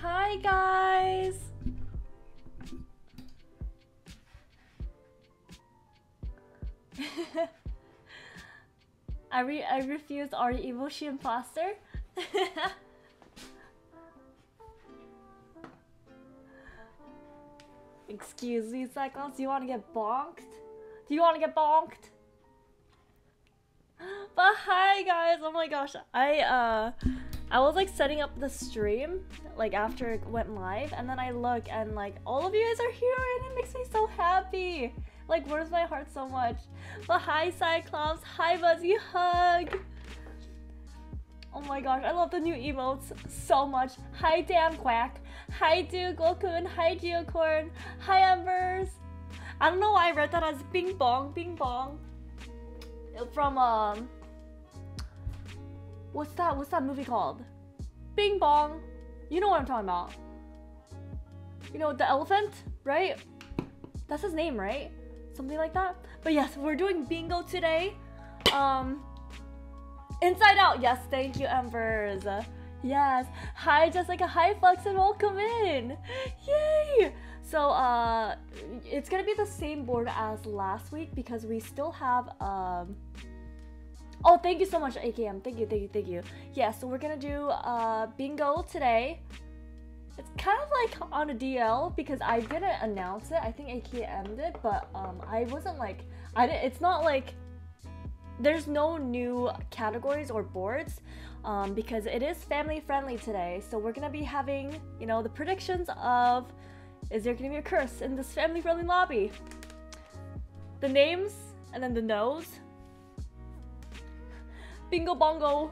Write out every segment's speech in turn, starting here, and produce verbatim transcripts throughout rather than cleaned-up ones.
Hi guys. I re I refuse. Are you evil? She imposter? Excuse me, Cyclops. Do you want to get bonked? Do you want to get bonked? But hi guys. Oh my gosh. I uh I was like setting up the stream like after it went live, and then I look and like all of you guys are here and it makes me so happy. Like warms my heart so much. But hi Cyclops. Hi Buzzy. Hug. Oh my gosh, I love the new emotes so much. Hi Dan Quack. Hi Duke Gokun. Hi Geocorn. Hi Embers. I don't know why I read that as Bing Bong. Bing Bong. From um What's that? What's that movie called? Bing Bong. You know what I'm talking about. You know, the elephant, right? That's his name, right? Something like that. But yes, we're doing bingo today. Um Inside Out. Yes, thank you, Embers. Yes. Hi, Jessica. Hi, Flux, and welcome in. Yay! So, uh, it's gonna be the same board as last week because we still have, um... Oh, thank you so much, A K M. Thank you, thank you, thank you. Yeah, so we're gonna do, uh, bingo today. It's kind of like on a D L because I didn't announce it. I think A K M did, but, um, I wasn't like... I didn't, it's not like... There's no new categories or boards um, because it is family friendly today. So we're gonna be having, you know, the predictions of, is there gonna be a curse in this family friendly lobby? The names and then the no's. Bingo bongo.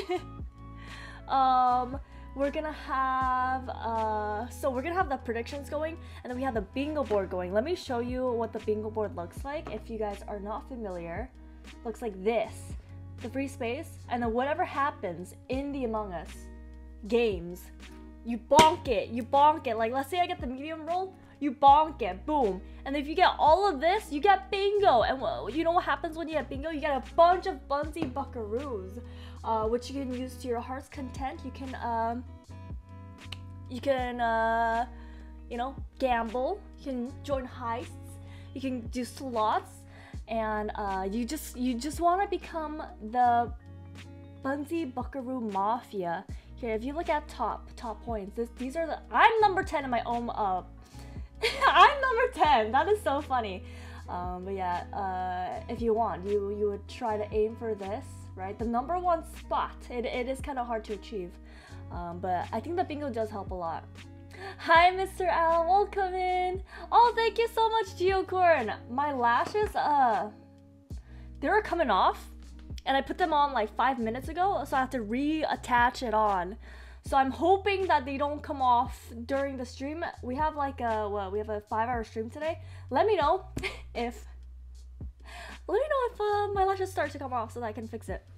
um, we're gonna have, uh, so we're gonna have the predictions going and then we have the bingo board going. Let me show you what the bingo board looks like if you guys are not familiar. Looks like this, the free space, and then whatever happens in the Among Us games, you bonk it, you bonk it. Like, let's say I get the medium roll, you bonk it, boom. And if you get all of this, you get bingo. And well, you know what happens when you get bingo? You get a bunch of Bunsy Buckaroos, uh, which you can use to your heart's content. You can, um, you can, uh, you know, gamble. You can join heists. You can do slots. And uh, you just you just want to become the Bunsy Buckaroo Mafia. Here, if you look at top top points, this, these are the. I'm number ten in my own. Uh, I'm number ten. That is so funny. Um, but yeah, uh, if you want, you you would try to aim for this, right? The number one spot. It it is kind of hard to achieve, um, but I think the bingo does help a lot. Hi, Mister Al, welcome in. Oh, thank you so much, Geocorn. My lashes, uh, they were coming off, and I put them on like five minutes ago, so I have to reattach it on. So I'm hoping that they don't come off during the stream. We have like a, well, we have a five-hour stream today. Let me know if, let me know if uh, my lashes start to come off so that I can fix it.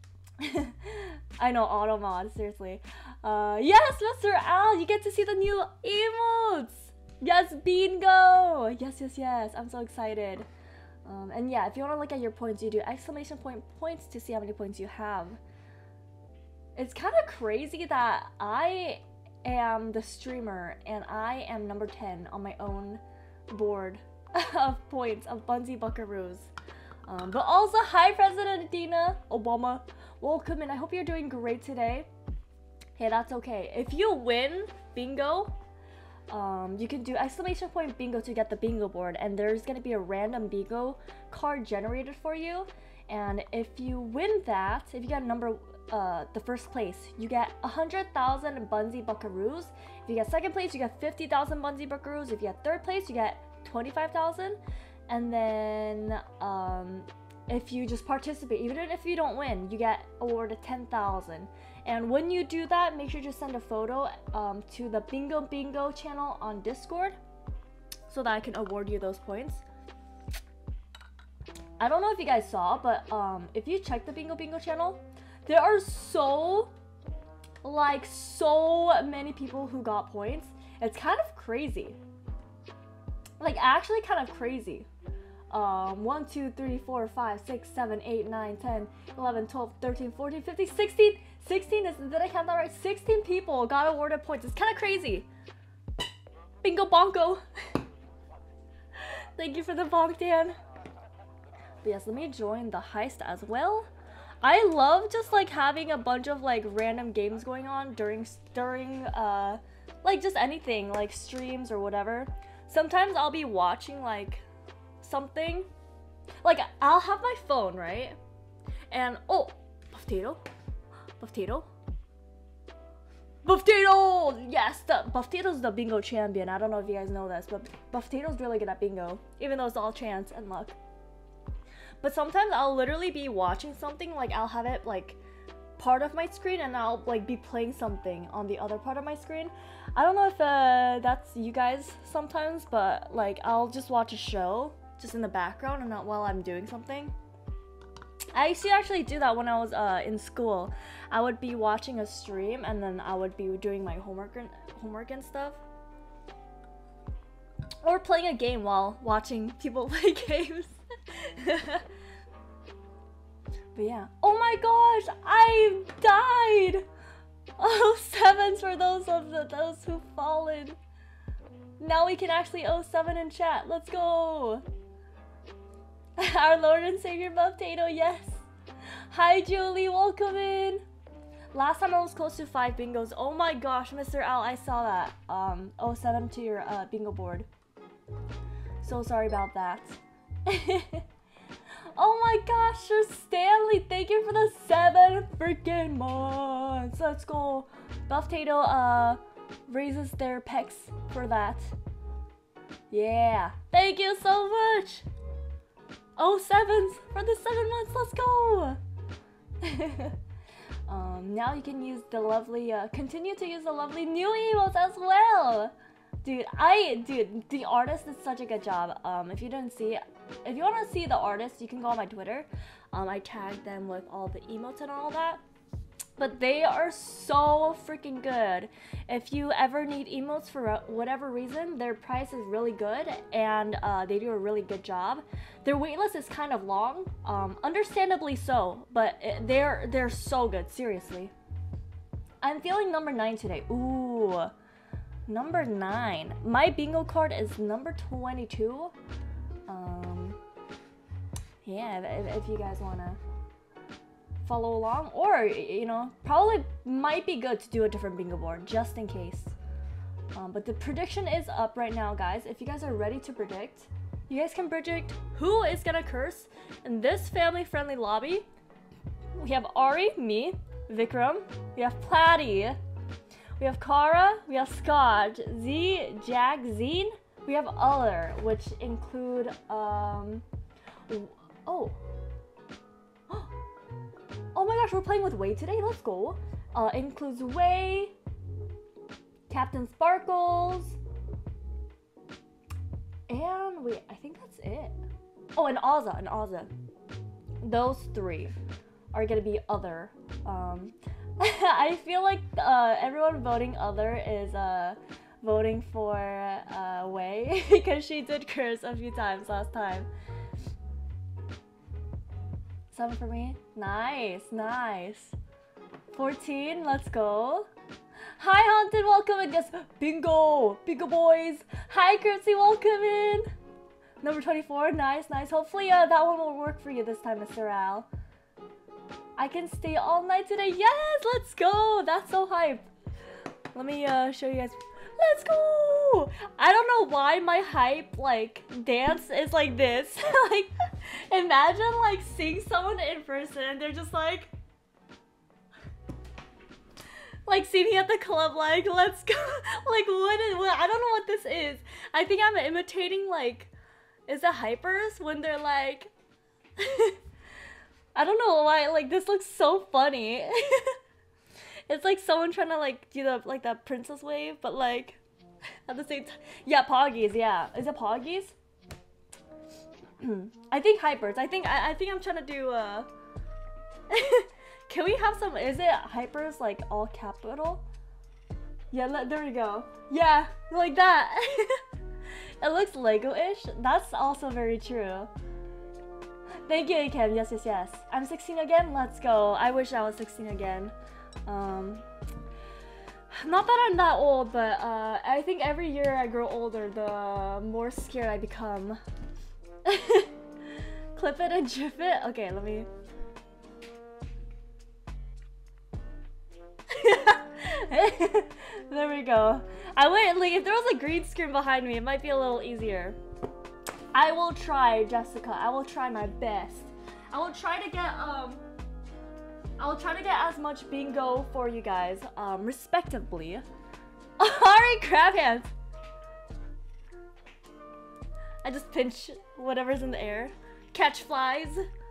I know, auto mod, seriously. Uh, yes, Mister Al, you get to see the new emotes. Yes, bingo. Yes, yes, yes. I'm so excited. Um, and yeah, if you want to look at your points, you do exclamation point points to see how many points you have. It's kind of crazy that I am the streamer and I am number ten on my own board of points of Bunsy Buckaroos. Um, but also, hi, President Dina Obama. Welcome, and I hope you're doing great today. Hey, that's okay. If you win bingo, um, you can do exclamation point bingo to get the bingo board, and there's gonna be a random bingo card generated for you. And if you win that, if you get a number, uh, the first place, you get a hundred thousand Bunsy Buckaroos. If you get second place, you get fifty thousand Bunsy Buckaroos. If you get third place, you get twenty-five thousand. And then, um, if you just participate, even if you don't win, you get awarded ten thousand. And when you do that, make sure to send a photo um, to the Bingo Bingo channel on Discord so that I can award you those points. I don't know if you guys saw, but um, if you check the Bingo Bingo channel, there are so, like, so many people who got points. It's kind of crazy. Like, actually kind of crazy. um, one, two, three, four, five, six, seven, eight, nine, ten, eleven, twelve, thirteen, fourteen, fifteen, sixteen. sixteen is, did I count that right? sixteen people got awarded points. It's kind of crazy. Bingo bonko. Thank you for the bonk, Dan. But yes, let me join the heist as well. I love just like having a bunch of like random games going on during during uh like just anything like streams or whatever. Sometimes I'll be watching like something, like I'll have my phone, right? And oh, Bufftato, Bufftato, Bufftato! Yes, the Bufftato's the bingo champion. I don't know if you guys know this, but Bufftato's really good at bingo, even though it's all chance and luck. But sometimes I'll literally be watching something, like I'll have it like part of my screen and I'll like be playing something on the other part of my screen. I don't know if uh, that's you guys sometimes, but like I'll just watch a show just in the background and not while I'm doing something. I used to actually do that when I was uh, in school. I would be watching a stream and then I would be doing my homework and, homework and stuff. Or playing a game while watching people play games. But yeah. Oh my gosh, I died! Oh, sevens for those of the, those who've fallen. Now we can actually oh seven in chat. Let's go! Our Lord and Savior Bufftato, yes! Hi Julie, welcome in! Last time I was close to five bingos. Oh my gosh, Mister Al, I saw that. Um, oh seven to your uh, bingo board. So sorry about that. Oh my gosh, Sir Stanley, thank you for the seven freaking months. Let's go. Bufftato uh raises their pecs for that. Yeah, thank you so much. Oh sevens for the seven months. Let's go. um, now you can use the lovely, uh, continue to use the lovely new emotes as well. Dude, I, dude, the artist did such a good job. Um, if you didn't see it, if you want to see the artist, you can go on my Twitter. Um, I tagged them with all the emotes and all that. But they are so freaking good. If you ever need emotes for whatever reason, their price is really good and uh, they do a really good job. Their waitlist is kind of long, um, understandably so, but it, they're they're so good, seriously. I'm feeling number nine today. Ooh. Number nine. My bingo card is number twenty-two. Um, yeah, if, if you guys want to follow along, or, you know, probably might be good to do a different bingo board, just in case. Um, but the prediction is up right now, guys. If you guys are ready to predict, you guys can predict who is gonna curse in this family-friendly lobby. We have Ari, me, Vikram, we have Platy, we have Kara, we have Scott, Z, Jag, Zine, we have other, which include, um, oh, oh my gosh, we're playing with Wei today, let's go. Uh, includes Wei, Captain Sparkles, and wait, I think that's it. Oh, and Ozza, and Ozza. Those three are gonna be other. Um, I feel like uh, everyone voting other is uh, voting for uh, Wei because she did curse a few times last time. Seven for me. Nice, nice. fourteen, let's go. Hi Haunted, welcome in. Yes, bingo, bingo boys. Hi Curtsy, welcome in. Number twenty-four, nice, nice. Hopefully uh, that one will work for you this time, Mister Al. I can stay all night today. Yes, let's go. That's so hype. Let me uh, show you guys. Let's go. I don't know why my hype like dance is like this. Like, imagine like seeing someone in person and they're just like, like see me at the club. Like, let's go. Like, what is? What, I don't know what this is. I think I'm imitating like, is it hypers when they're like. I don't know why, like, this looks so funny. It's like someone trying to, like, do the, like, that princess wave, but, like, at the same time. Yeah, Poggies, yeah. Is it Poggies? I think hypers. I think, I, I think I'm trying to do, uh... Can we have some, is it hypers, like, all capital? Yeah, let, there we go. Yeah, like that. It looks Lego-ish. That's also very true. Thank you, Akem. Yes, yes, yes. I'm sixteen again? Let's go. I wish I was sixteen again. Um, not that I'm that old, but uh, I think every year I grow older, the more scared I become. Clip it and gif it? Okay, let me... There we go. I went, like, if there was a green screen behind me, it might be a little easier. I will try, Jessica. I will try my best. I will try to get, um... I will try to get as much bingo for you guys, um, respectively. Ari crab hands! I just pinch whatever's in the air. Catch flies.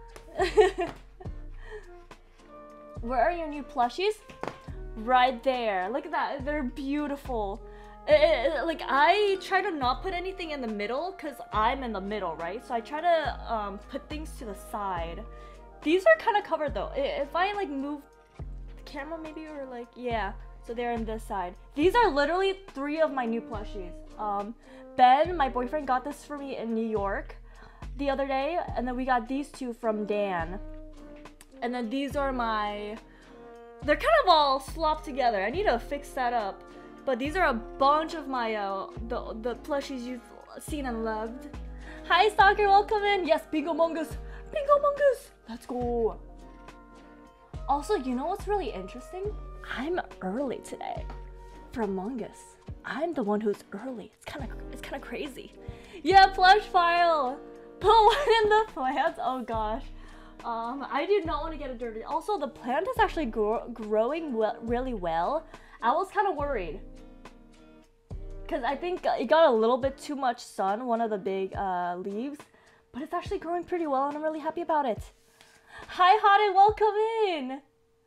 Where are your new plushies? Right there. Look at that. They're beautiful. It, it, like, I try to not put anything in the middle because I'm in the middle, right? So I try to um, put things to the side. These are kind of covered though. If I like move the camera maybe, or like, yeah. So they're on this side. These are literally three of my new plushies. Um, Ben, my boyfriend, got this for me in New York the other day. And then we got these two from Dan. And then these are my... They're kind of all slopped together. I need to fix that up. But these are a bunch of my, uh, the, the plushies you've seen and loved. Hi, Stalker, welcome in. Yes, Bingo Mongoose. Bingo Mongoose. Let's go. Also, you know what's really interesting? I'm early today for Among Us. I'm the one who's early. It's kind of it's kind of crazy. Yeah, plush file. Put one in the plants. Oh gosh. Um, I did not want to get it dirty. Also, the plant is actually grow growing well, really well. I was kind of worried because I think it got a little bit too much sun, one of the big uh, leaves, but it's actually growing pretty well, and I'm really happy about it. Hi, Hottie, welcome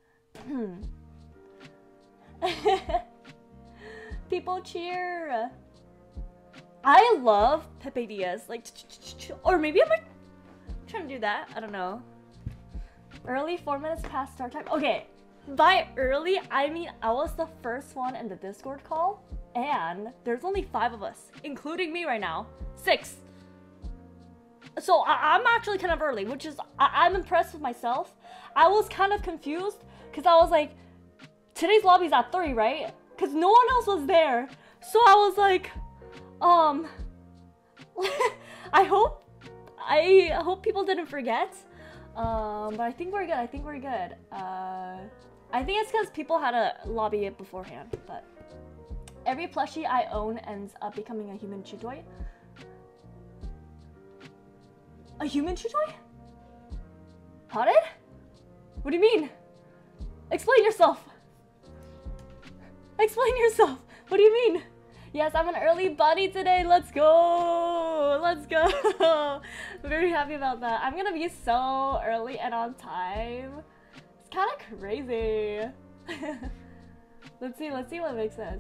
in. People cheer. I love Pepe Diaz, like, or maybe I'm like trying to do that. I don't know. Early, four minutes past start time. Okay, by early, I mean I was the first one in the Discord call, and there's only five of us, including me right now. Six. So I I'm actually kind of early, which is, I I'm impressed with myself. I was kind of confused, because I was like, today's lobby's at three, right? Because no one else was there. So I was like, um, I hope, I hope people didn't forget. Um, but I think we're good, I think we're good. Uh, I think it's because people had to lobby it beforehand, but every plushie I own ends up becoming a human chew toy. A human chew toy? Potted? What do you mean? Explain yourself. Explain yourself. What do you mean? Yes, I'm an early bunny today. Let's go. Let's go. I'm very happy about that. I'm gonna be so early and on time. It's kind of crazy. Let's see. Let's see what Vic says.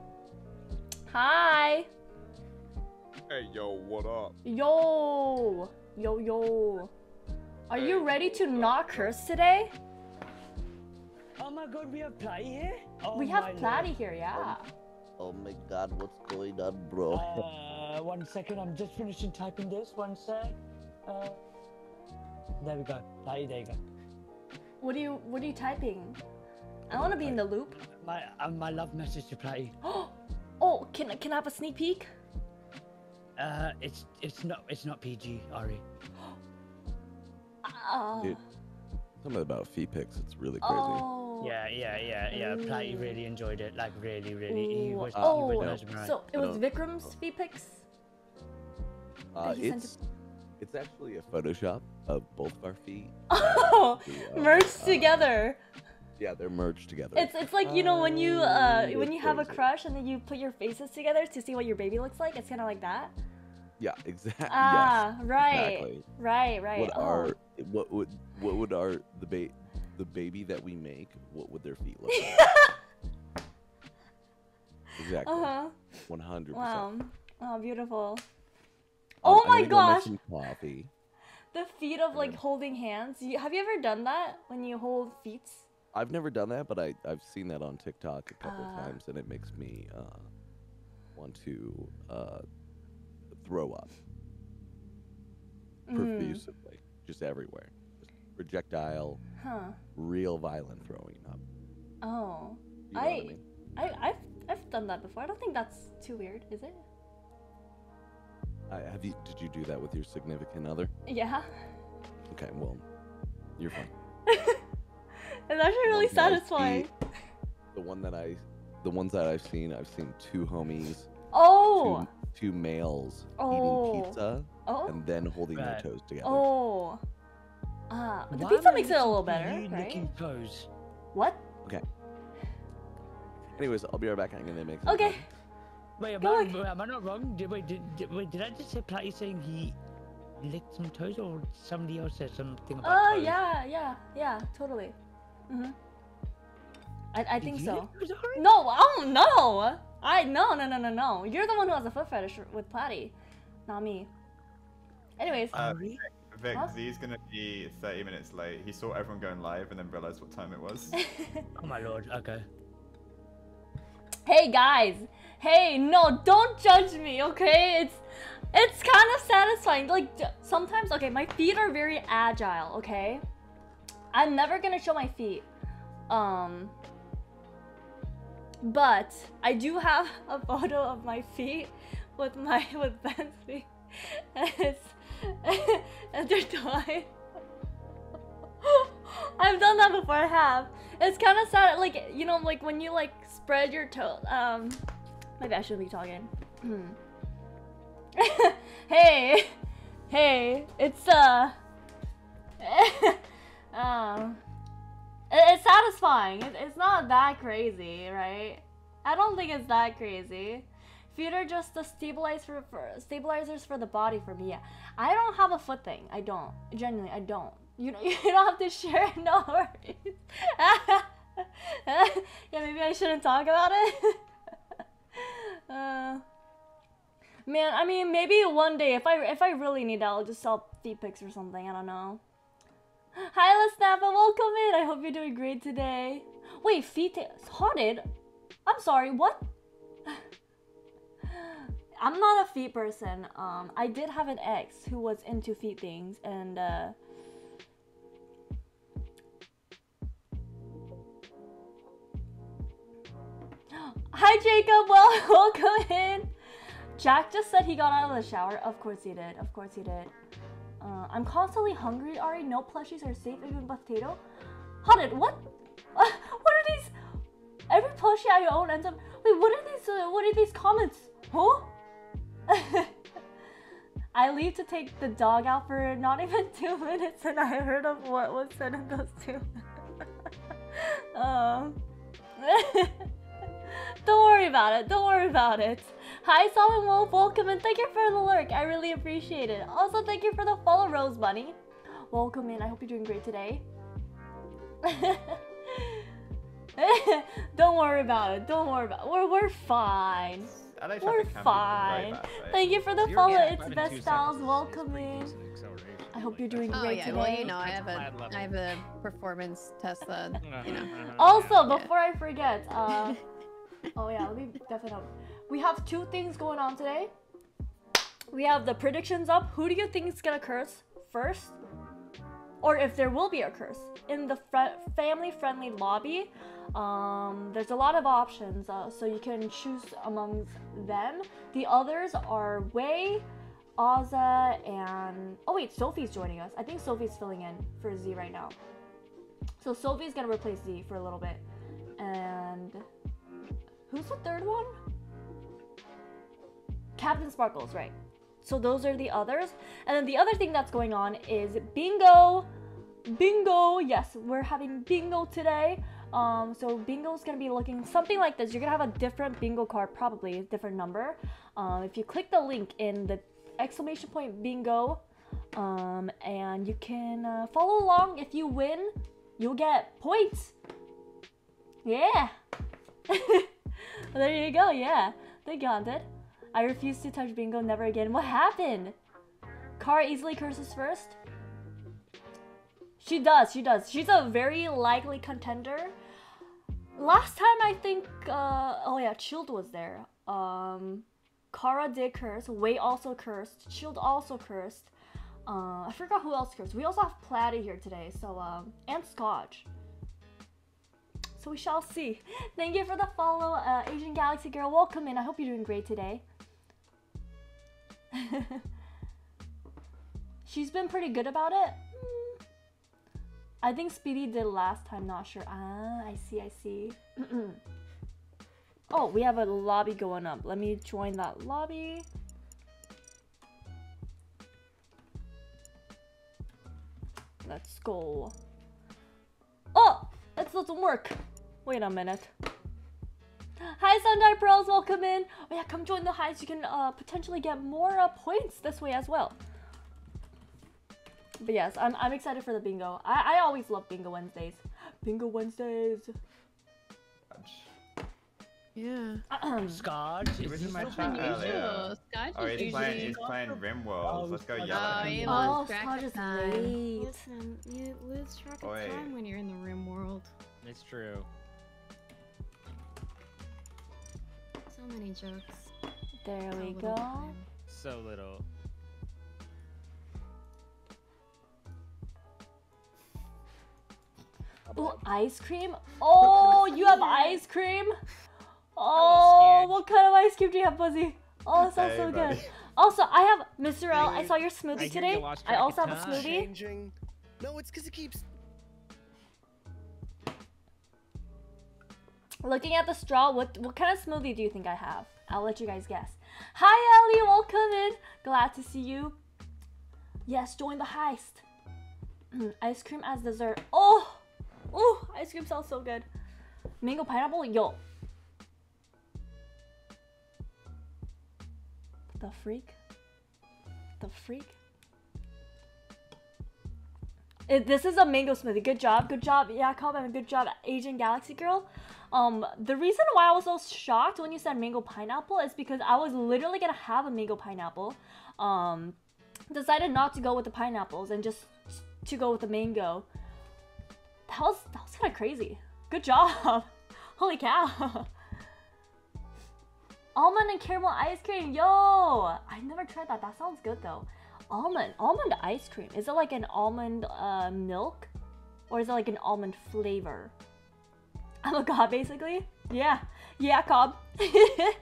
Hi. Hey, yo, what up? Yo. Yo, yo. Are hey, you ready to not curse today? Oh my god, we have Platy here? Oh we have Platy here, yeah. Oh my god, what's going on, bro? Uh, one second, I'm just finishing typing this. One sec. Uh, there we go. Platy, there you go. What are you, what are you typing? I want to be in the loop. My, uh, my love message to Platy. Oh, can, can I have a sneak peek? Uh, it's it's not it's not P G, Ari. uh, Dude, something about feet pics, it's really crazy. Oh. Yeah, yeah, yeah, yeah. Ooh. Platy really enjoyed it, like really, really. Ooh. He was, oh, he was mesmerized. So it was Vikram's feet pics? Uh, it's it's actually a Photoshop of both of our feet. Oh, the, uh, merged uh, together. Yeah, they're merged together. It's it's like, you know, when you uh It's when you have a crazy. crush and then you put your faces together to see what your baby looks like. It's kind of like that. Yeah, exactly. Ah, yes, right, exactly. right, right. What oh. are what would what would our the ba the baby that we make? What would their feet look like? Exactly. Uh huh. One hundred Wow. percent. Oh, beautiful. Um, Oh I'm my gonna go make gosh. some coffee. The feat of like holding hands. You, have you ever done that when you hold feet? I've never done that, but I I've seen that on TikTok a couple Uh. of times, and it makes me uh, want to uh, throw up Mm. profusively, just everywhere. Just projectile, Huh. real violent throwing up. Oh. You know I, what I mean? I, I've, I've done that before. I don't think that's too weird, is it? I, have you? Did you do that with your significant other? Yeah. Okay, well, you're fine. It's actually really ones that I satisfying. see- The one that I, the ones that I've seen, I've seen two homies, Oh. two, two males Oh. eating pizza Oh. and then holding their Right. toes together. Oh. Ah, the Why pizza am I makes it a little listening to better, you right? licking toes? What? Anyways, I'll be right back. I'm gonna make some. Okay. time. Wait, am Go I, on. wait, am I not wrong? Did, wait, did, did, wait, did I just say Platty saying he licked some toes, or somebody else said something about Oh, toes? yeah, yeah, yeah, totally. Mm-hmm. I, I Did think you so. lick toes, Ari? No, oh no! I no no no no no. You're the one who has a foot fetish with Platty, not me. Anyways, Uh, Ari? Vic, Huh? Z's gonna be thirty minutes late. He saw everyone going live and then realized what time it was. Oh my lord, okay. hey guys, hey no, don't judge me, okay? It's it's kind of satisfying. Like d- sometimes, okay, my feet are very agile, okay? I'm never gonna show my feet, um, but I do have a photo of my feet with my with Ben's feet, and it's intertwined. I've done that before. I have. It's kind of sad, like you know, like when you like spread your toe. Um, maybe I shouldn't be talking. Hmm. hey, hey, it's uh, um, it- it's satisfying. It- it's not that crazy, right? I don't think it's that crazy. Feet are just the stabilizer for stabilizers for the body for me. Yeah, I don't have a foot thing. I don't. Genuinely, I don't. You know, you don't have to share. No worries. Yeah, maybe I shouldn't talk about it. uh, man, I mean, maybe one day if I if I really need that, I'll just sell feet pics or something. I don't know. Hi, Lesnappa, welcome in. I hope you're doing great today. Wait, feet haunted? I'm sorry. What? I'm not a feet person. Um, I did have an ex who was into feet things, and uh, hi Jacob, well, welcome in. Jack just said he got out of the shower. Of course he did. Of course he did. Uh, I'm constantly hungry, Ari. No plushies are safe, even potato. Haunted, what? What are these? Every plushie I own ends up. Wait, what are these? Uh, what are these comments? Huh? I leave to take the dog out for not even two minutes, and I heard of what was said in those two. um, don't worry about it. Don't worry about it. Hi, Solomon Wolf. Welcome and thank you for the lurk. I really appreciate it. Also, thank you for the follow, Rose Bunny. Welcome in. I hope you're doing great today. Don't worry about it. Don't worry about it. We're we're fine. L A We're traffic can be very fine. bad, right? Thank you for the You're follow. getting It's five in Best two Styles. seconds is- is Welcome pretty in. decent acceleration. I hope you're Like, doing that's- Oh great yeah, today. well you know I That's have a mad level. I have a performance Tesla, you know. Uh-huh, Also, yeah. before I forget, uh, oh yeah, let me definitely up. We have two things going on today. We have the predictions up. Who do you think is gonna curse first? Or if there will be a curse in the fr- family-friendly lobby. Um, there's a lot of options, uh, so you can choose amongst them. The others are Wei, Ozza, and oh wait, Sophie's joining us. I think Sophie's filling in for Z right now. So Sophie's gonna replace Z for a little bit. And who's the third one? Captain Sparkles, right? So those are the others. And then the other thing that's going on is bingo. Bingo. Yes, we're having bingo today. Um, so bingo is gonna be looking something like this. You're gonna have a different bingo card, probably a different number. Um, if you click the link in the exclamation point bingo, um, and you can uh, follow along. If you win, you'll get points. Yeah. There you go. Yeah. Thank you, Haunted. I refuse to touch bingo. Never again. What happened? Kara easily curses first. She does. She does. She's a very likely contender. Last time I think, uh, oh yeah, Chilled was there. Um, Kara did curse. Wei also cursed. Shield also cursed. Uh, I forgot who else cursed. We also have Platy here today, so um, and Scotch. So we shall see. Thank you for the follow, uh, Asian Galaxy Girl. Welcome in. I hope you're doing great today. She's been pretty good about it. Mm. I think Speedy did last time. Not sure. Ah, I see. I see. Oh, we have a lobby going up. Let me join that lobby. Let's go. Oh, it doesn't work. Wait a minute. Hi, Sunday Pearls. Welcome in. Oh yeah, come join the highs. You can uh, potentially get more uh, points this way as well. But yes, I'm I'm excited for the bingo. I I always love bingo Wednesdays. Bingo Wednesdays. Yeah. Scotch. He was in my That's chat unusual. earlier. Scotch Oh, is he's playing, usually... he's playing RimWorld. Oh, Let's go Scotch. yell at Oh, him. he Oh, lost track Scotch of is time. late. Listen, you lose track of Oi. time when you're in the Rim world. It's true. So many jokes. There so we little go. time. So little. Ooh, ice cream? Oh, you have ice cream? Hello, Oh, what kind of ice cream do you have, Buzzy? Oh, it sounds Hey, so buddy. good. Also, I have Mister L. I saw your I smoothie hear you today. lost I track also of have a time. smoothie. Changing. No, it's because it keeps. Looking at the straw, what what kind of smoothie do you think I have? I'll let you guys guess. Hi, Ellie. Welcome in. Glad to see you. Yes, join the heist. Ice cream as dessert. Oh, oh, ice cream sounds so good. Mango pineapple, yo. The freak? The freak? It, this is a mango smoothie. Good job, good job, Jacob, and good job, Asian Galaxy Girl. Um, the reason why I was so shocked when you said mango pineapple is because I was literally gonna have a mango pineapple. Um, decided not to go with the pineapples and just to go with the mango. That was that was kind of crazy. Good job. Holy cow. Almond and caramel ice cream. Yo, I never tried that. That sounds good though. Almond, almond ice cream. Is it like an almond uh, milk, or is it like an almond flavor? I'm a god, basically. Yeah, yeah, Cobb. that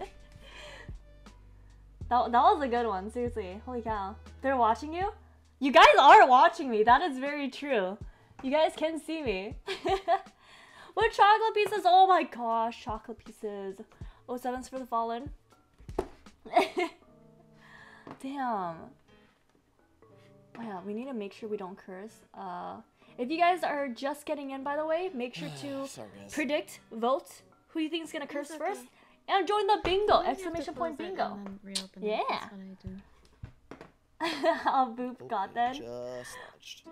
that was a good one. Seriously, holy cow. They're watching you. You guys are watching me. That is very true. You guys can see me. What chocolate pieces? Oh my gosh, chocolate pieces. Oh, sevens for the fallen. Damn. Wow, we need to make sure we don't curse. Uh, if you guys are just getting in, by the way, make sure to Sorry, guys. predict, vote who you think is gonna curse It's first, okay. and join the bingo! You have to Exclamation point close it bingo! and then reopen Yeah. it. That's what I do. How boop Oh, got I then. Just launched.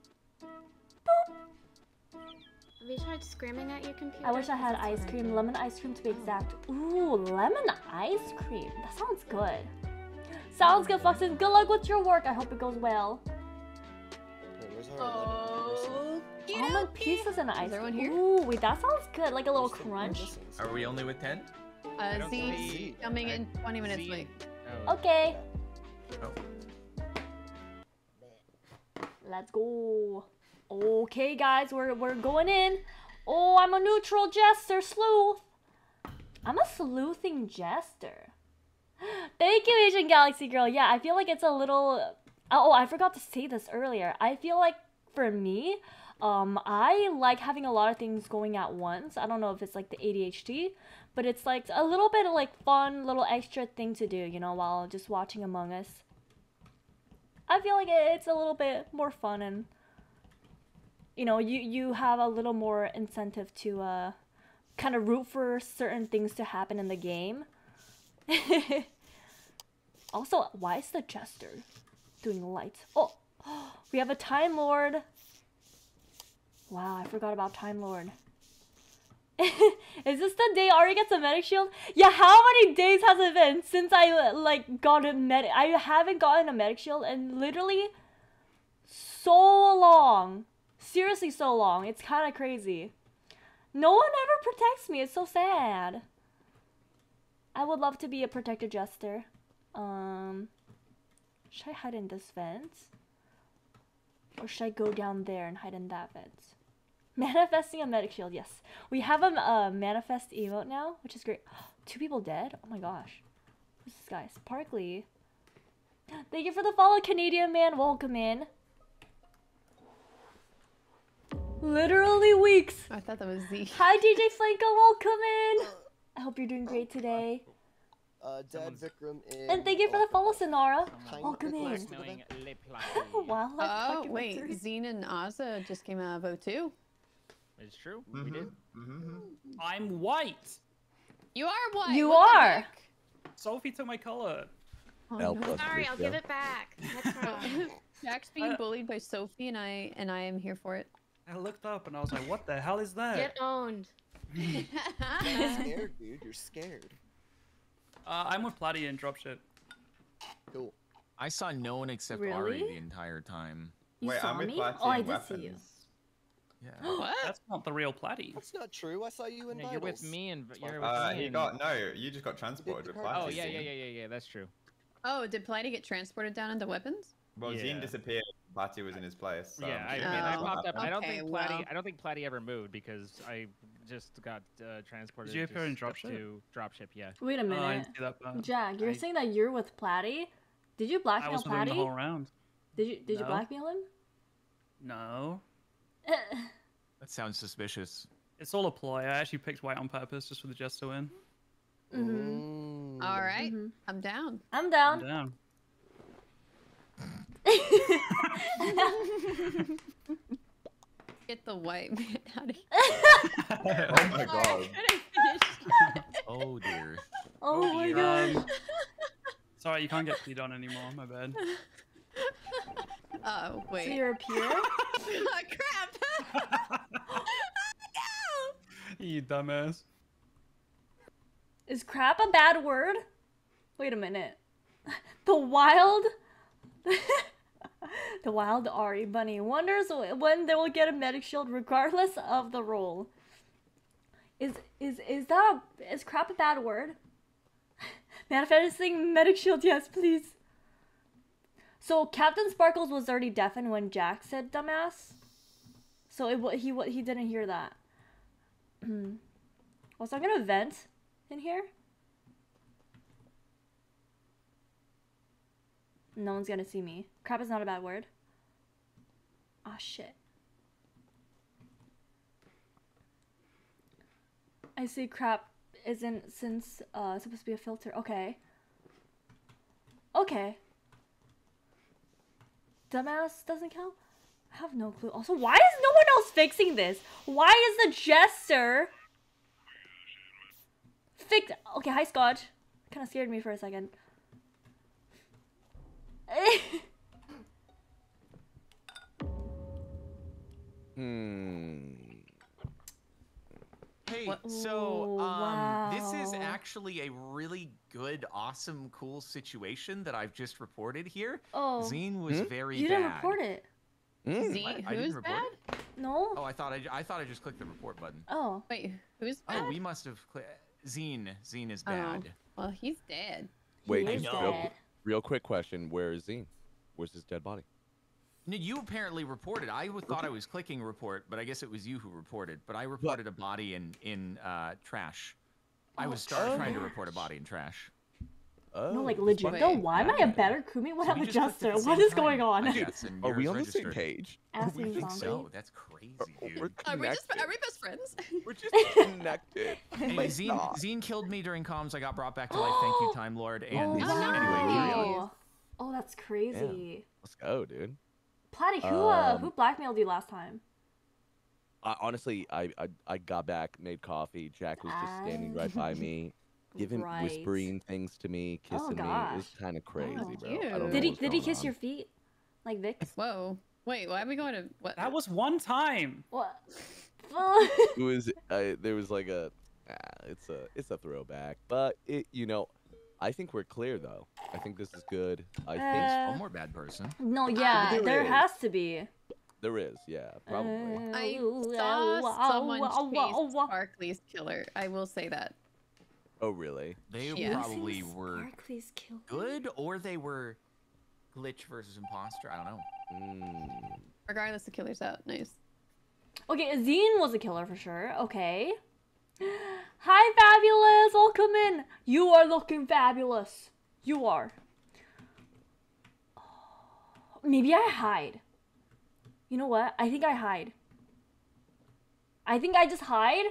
Have you tried screaming at your computer? I wish I had 'Cause ice it's what I cream, do. lemon ice cream to be exact. Ooh, lemon ice cream. That sounds good. Sounds good, Fluxen. Good luck with your work. I hope it goes well. Wait, where's our lemon? Oh, Almond pieces and ice there one cream. here? Ooh, wait, that sounds good. Like a little Where's the- crunch. where's this? Are we only with ten? I Uh, don't Z see- coming in twenty minutes Z- late. Oh. Okay, Oh. let's go. Okay, guys, we're we're going in. Oh, I'm a neutral jester sleuth. I'm a sleuthing jester. Thank you, Asian Galaxy Girl. Yeah, I feel like it's a little. Oh, I forgot to say this earlier. I feel like for me, um, I like having a lot of things going at once. I don't know if it's like the A D H D, but it's like a little bit of like fun, little extra thing to do, you know, while just watching Among Us. I feel like it's a little bit more fun, and you know, you you have a little more incentive to uh kind of root for certain things to happen in the game. Also, why is the jester doing lights? Oh, we have a Time Lord. Wow, I forgot about Time Lord. Is this the day Ari gets a medic shield? Yeah, how many days has it been since I like got a medic? I haven't gotten a medic shield in literally so long. Seriously, so long. It's kind of crazy. No one ever protects me. It's so sad. I would love to be a protected jester. Um, should I hide in this vent? Or should I go down there and hide in that vent? Manifesting a medic shield, yes. We have a uh, manifest emote now, which is great. Two people dead? Oh my gosh. Who's this guy? Sparkly. Thank you for the follow, Canadian man. Welcome in. Literally weeks. I thought that was Z. Hi, D J Flanko. Welcome in. I hope you're doing great today. Uh, Dad Vikram in. And thank you for the follow, Sonara. Kind Welcome of in. close to the Knowing vent. Le Platy. Wow. Oh, wait. Zine and Azza just came out of O two. It's true. Mhm, We did. mhm. I'm white. You are white. You what the are. heck? Sophie took my color. Oh, L no. plus Sorry, three, I'll yeah. give it back. Next round. Jack's being Uh, bullied by Sophie, and I and I am here for it. I looked up and I was like, what the hell is that? Get owned. You're scared, dude. You're scared. Uh, I'm with Platy and Dropship. Cool. I saw no one except Really? Ari the entire time. You Wait, saw I'm with me? Platy Oh, I and did see you. weapons. Yeah. What? That's not the real Platy. That's not true. I saw you in No, you're with Vitals. me and you're with Uh, me he and... got no. You just got transported with the Platy. Oh yeah, Platy. yeah, yeah, yeah, yeah. That's true. Oh, did Platy get transported down into weapons? Well, Yeah. Zine disappeared. Platy was in his place. So yeah, I, I'm I sure mean, I that's what popped up. happened. I don't Okay, think Platy. well. I don't think Platy ever moved because I just got uh, transported. Did you appear in just up Dropship? To Dropship, yeah. Wait a Oh, I minute. didn't see that part. Jack, you're I- saying that you're with Platy? Did you I blackmail was with him the whole Platy? round. Did you did you No. blackmail him? No. That sounds suspicious. It's all a ploy. I actually picked white on purpose just for the Jess to win. Mhm. Mm. All right, Mhm. I'm down. I'm I'm down. down. Get the white man out of here. Oh my god. I couldn't finish. Oh dear. Oh my dear. gosh. Sorry, you can't get peed on anymore. My bad. Oh, So wait. you're a peer? Oh, crap! You dumbass. Is crap a bad word? Wait a minute. The wild The wild Ari bunny wonders when they will get a medic shield regardless of the role. Is is is that a, is crap a bad word? Manifesting medic shield, yes, please. So Captain Sparkles was already deafened when Jack said dumbass. So it wa- he wa- he didn't hear that. Was I gonna vent in here? No one's gonna see me. Crap is not a bad word. Ah, shit. I see crap isn't since uh supposed to be a filter. Okay. Okay. Dumbass doesn't count? I have no clue. Also, why is no one else fixing this? Why is the jester fix? Okay, hi Scotch. Kind of scared me for a second. Hmm. Hey, What- so Ooh, um, this is wow. actually a really good, awesome, cool situation that I've just reported here. Oh, Zine was Hmm? very you bad. didn't report it. Mm. Z, What? I didn't who's report bad? it? No. Oh, I thought I, I thought I just clicked the report button. Oh. Wait, who's bad? Oh, we must have clicked. Zine, Zine is Oh. bad. Well, he's dead. Wait, He is just real, dead. real quick question. Where is Zine? Where's his dead body? No, you apparently reported. I w- thought I was clicking report, but I guess it was you who reported. But I reported a body in in uh, trash. I was start, Oh. trying to report a body in trash. Oh, No, like that's legit fine. though. Wait. Why am I a better crewmate when So I'm we a just clicked at jester? the What same is going time, on? I guess, and Are yours we on the same registered. page? Ask We me, think zombie. so. That's crazy, dude. We're Are we just connected. are we best friends? We're just connected. Anyway, Like, Zine, not. Zine killed me during comms. I got brought back to life. Thank you, Time Lord. And Oh, He's- wow. anyway, carry on. Oh, that's crazy. Let's go, dude. Platy, who uh, Um, who blackmailed you last time? I, honestly, I, I I got back, made coffee. Jack was just standing right by me, giving Right. whispering things to me, Oh, kissing me. It was gosh. kind of crazy, Oh, bro. I don't know dude. Did he what's did he going kiss on. your feet, like Vix? Whoa. Wait, why are we going to what? That was one time. What? It was uh, there was like a ah, it's a it's a throwback, but it you know, I think we're clear though. I think this is good. I think Uh, One more bad person. No, yeah, there there is. has to be. there is, yeah, probably. I Uh, saw wow, someone wow, chase wow, wow. Sparkly's killer. I will say that. Oh, really? They Yeah. probably were Sparkly's killed. good, or they were glitch versus imposter. I don't know. Mm. Regardless, the killer's out. Nice. Okay, Zine was a killer for sure. Okay. Hi, Fabulous. Welcome in. You are looking fabulous. You are. Maybe I hide. You know what? I think I hide. I think I just hide.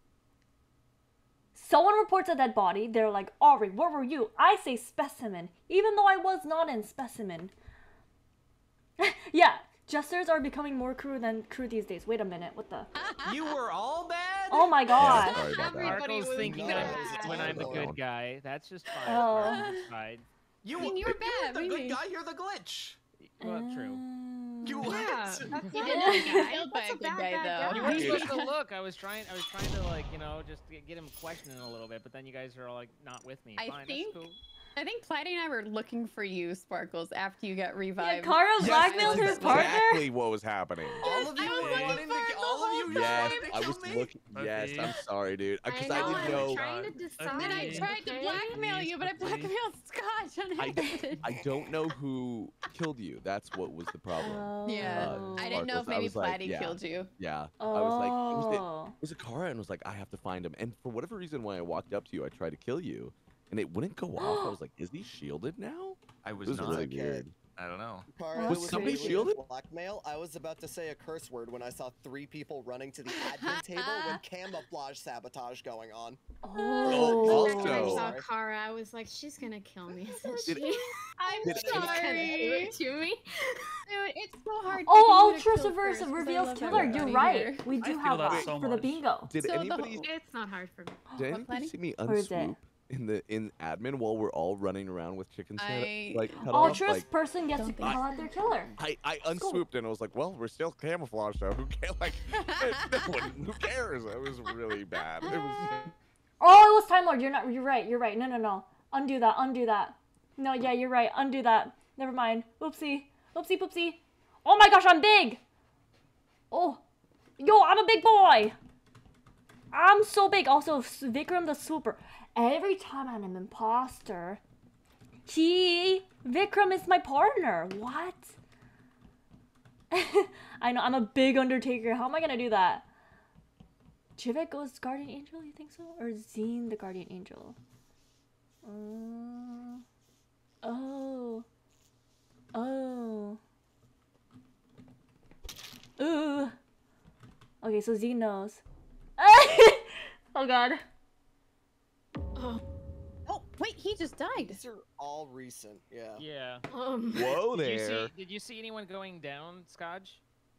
Someone reports a dead body. They're like, Ari, where were you? I say specimen, even though I was not in specimen. Yeah, jesters are becoming more cruel than crew these days. Wait a minute, what the? You were all bad. Oh my god. Yeah, sorry about that. Everybody Marco's was thinking bad. that I'm, when I'm the Oh. good guy. That's just fine. Oh. That's fine. You, I mean, you were bad, the what do you good mean? guy. You're the glitch. Well, true. You Um, what? Yeah, that's He not didn't a get good guy. killed by That's a a good bad, guy, bad though. You guy. weren't Dude. supposed to look. I was trying. I was trying to like, you know, just get get him questioning a little bit. But then you guys are all like not with me. I Fine, think- that's cool. I think Platy and I were looking for you, Sparkles, after you got Yeah, revived. Kara Yes, blackmailed that's her partner? exactly what was happening. All of you I was were looking wanting for to. it ki- the All of whole you were Yes, wanting to I kill was me. looking. Yes, Okay. I'm sorry, dude. I Because know, I, I didn't know. was trying to decide. Then I Okay. tried to okay? blackmail you, but I Please, blackmailed Scotch on I, accident. I don't know who killed you. That's what was the problem. Oh. Yeah. Uh, I didn't know if Sparkles, I maybe was like, Platy yeah. killed you. Yeah. Oh. I was like, it was, the, it was a Kara, and was like, I have to find him. And for whatever reason, when I walked up to you, I tried to kill you, and it wouldn't go off. I was like, is he shielded now? I was This is not. really okay. weird. I don't know. Kara, Was it was somebody really shielded? blackmail. I was about to say a curse word when I saw three people running to the admin table with camouflage sabotage going on. Oh. The second I Also- saw Kara, I was like, she's gonna kill me, isn't Did- she? I'm Did- She's gonna do sorry. it to me. Dude, it's so hard. Oh, picking who to Ultra kill Subversive first, 'cause I reveals love killer. everybody You're right. here. We I do feel have that that so for the much. bingo. Did So the anybody? whole- It's not hard for me. Did What, anybody Platy? see me Or is it? unswoop in the in admin while we're all running around with chickens head, I- like cut off? Ultra's Like, person gets to Don't think call out their killer. I I cool. unswooped and I was like, well, we're still camouflaged, so who cares? Like, no one, who cares? It was really bad. It was. Oh, it was Time Lord. You're not. You're right. You're right. No, no, no. Undo that. Undo that. No, yeah, you're right. Undo that. Never mind. Oopsie. Oopsie poopsie. Oh my gosh, I'm big. Oh, yo, I'm a big boy. I'm so big. Also, S- Vikram the Swooper. Every time I'm an imposter, he Vikram is my partner. What? I know. I'm a big Undertaker. How am I gonna do that? Chivek goes Guardian Angel, you think so? Or Zine the Guardian Angel? Uh, oh. Oh. Ooh. Okay, so Zine knows. Oh god. Oh, Oh, wait, he just died. These are all recent, yeah. Yeah. um. Whoa Did you there. see? Did you see anyone going down, Scotch?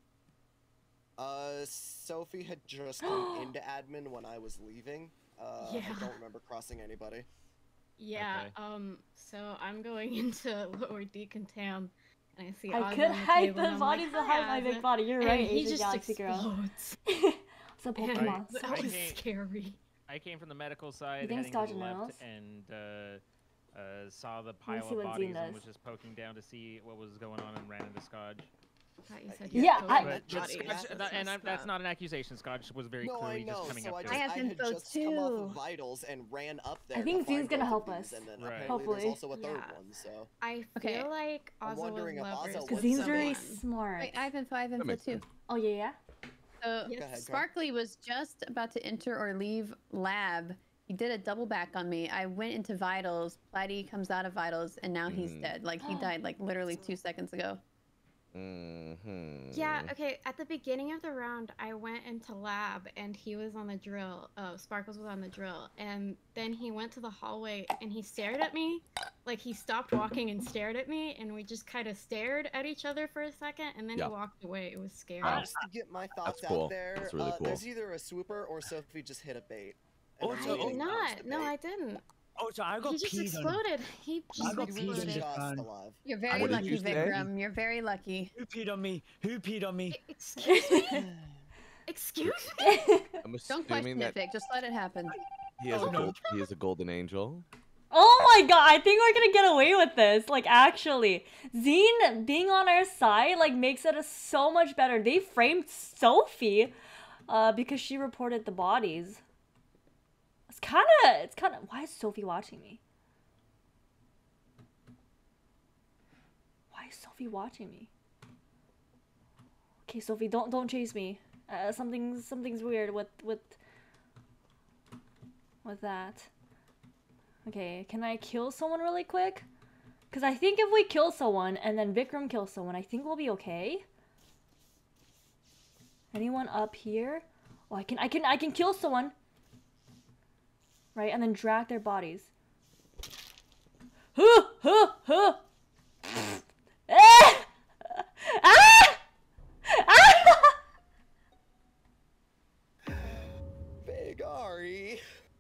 Uh, Sophie had just come into admin when I was leaving. Uh, Yeah. I don't remember crossing anybody. Yeah. Okay. Um. So I'm going into lower decontam, and I see. I Ozzy could on the hide table, the and I'm bodies like, behind "Hi, my big Ozzy." body. You're And right, he Asian just Galaxy Girl. explodes. It's a And Pokemon. that I was can't- scary. I came from the medical side, think heading to Scotch the knows? left, and uh, uh, saw the me pile see of what Zine bodies and does. was just poking down to see what was going on and ran into Scotch. I thought you said Yeah, you had I- COVID But, but bodies. Scotch, That's that- and I'm, that's messed not an accusation. Scotch was very No, I clearly know. just coming So up I to just I it. have I had info just come off too. of vitals and ran up there. I think to find Zene's gonna both help of us. these, and then Right. apparently Hopefully. there's also a third Yeah. one. So I feel Okay. like I'm Ozzy wondering was if lovers Ozzy with Because was Zine's very someone. smart. Wait, I have info, I have info makes too. sense. Oh, yeah, yeah? So, Yes. Go ahead, Kara. Sparkly was just about to enter or leave lab. He did a double back on me. I went into vitals. Platy comes out of vitals, and now he's Mhm. dead. Like, he died, like, literally two seconds ago. Mm-hmm. Yeah, okay. At the beginning of the round, I went into lab and he was on the drill. Oh, Sparkles was on the drill. And then he went to the hallway and he stared at me. Like, he stopped walking and stared at me. And we just kind of stared at each other for a second. And then Yeah. he walked away. It was scary. Wow. just to get my thoughts That's cool. out there, That's really uh, cool. there's either a swooper or Sophie just hit a bait. And Oh, I'm so- I leaning did towards not. the No, bait. I didn't. Oh, so I got He just peed on. exploded. He I just got You peed were on this just round. alive. You're very What did lucky, you say? Vikram. You're very lucky. Who peed on me? Who peed on me? E- Excuse me? Excuse me? I'm Don't assuming question that it, Vic. Just let it happen. he has Oh, a no. gold, he is a golden angel. Oh my god, I think we're gonna get away with this. Like, actually. Zine being on our side, like, makes it a so much better. They framed Sophie uh, because she reported the bodies. It's kind of, it's kind of. Why is Sophie watching me? Why is Sophie watching me? Okay, Sophie, don't don't chase me. Uh, something's something's weird with with with that. Okay, can I kill someone really quick? Because I think if we kill someone and then Vikram kills someone, I think we'll be okay. Anyone up here? Oh, I can I can I can kill someone. Right, and then drag their bodies. Huh, huh, huh. Ah! Ah! Ah! Big Ari.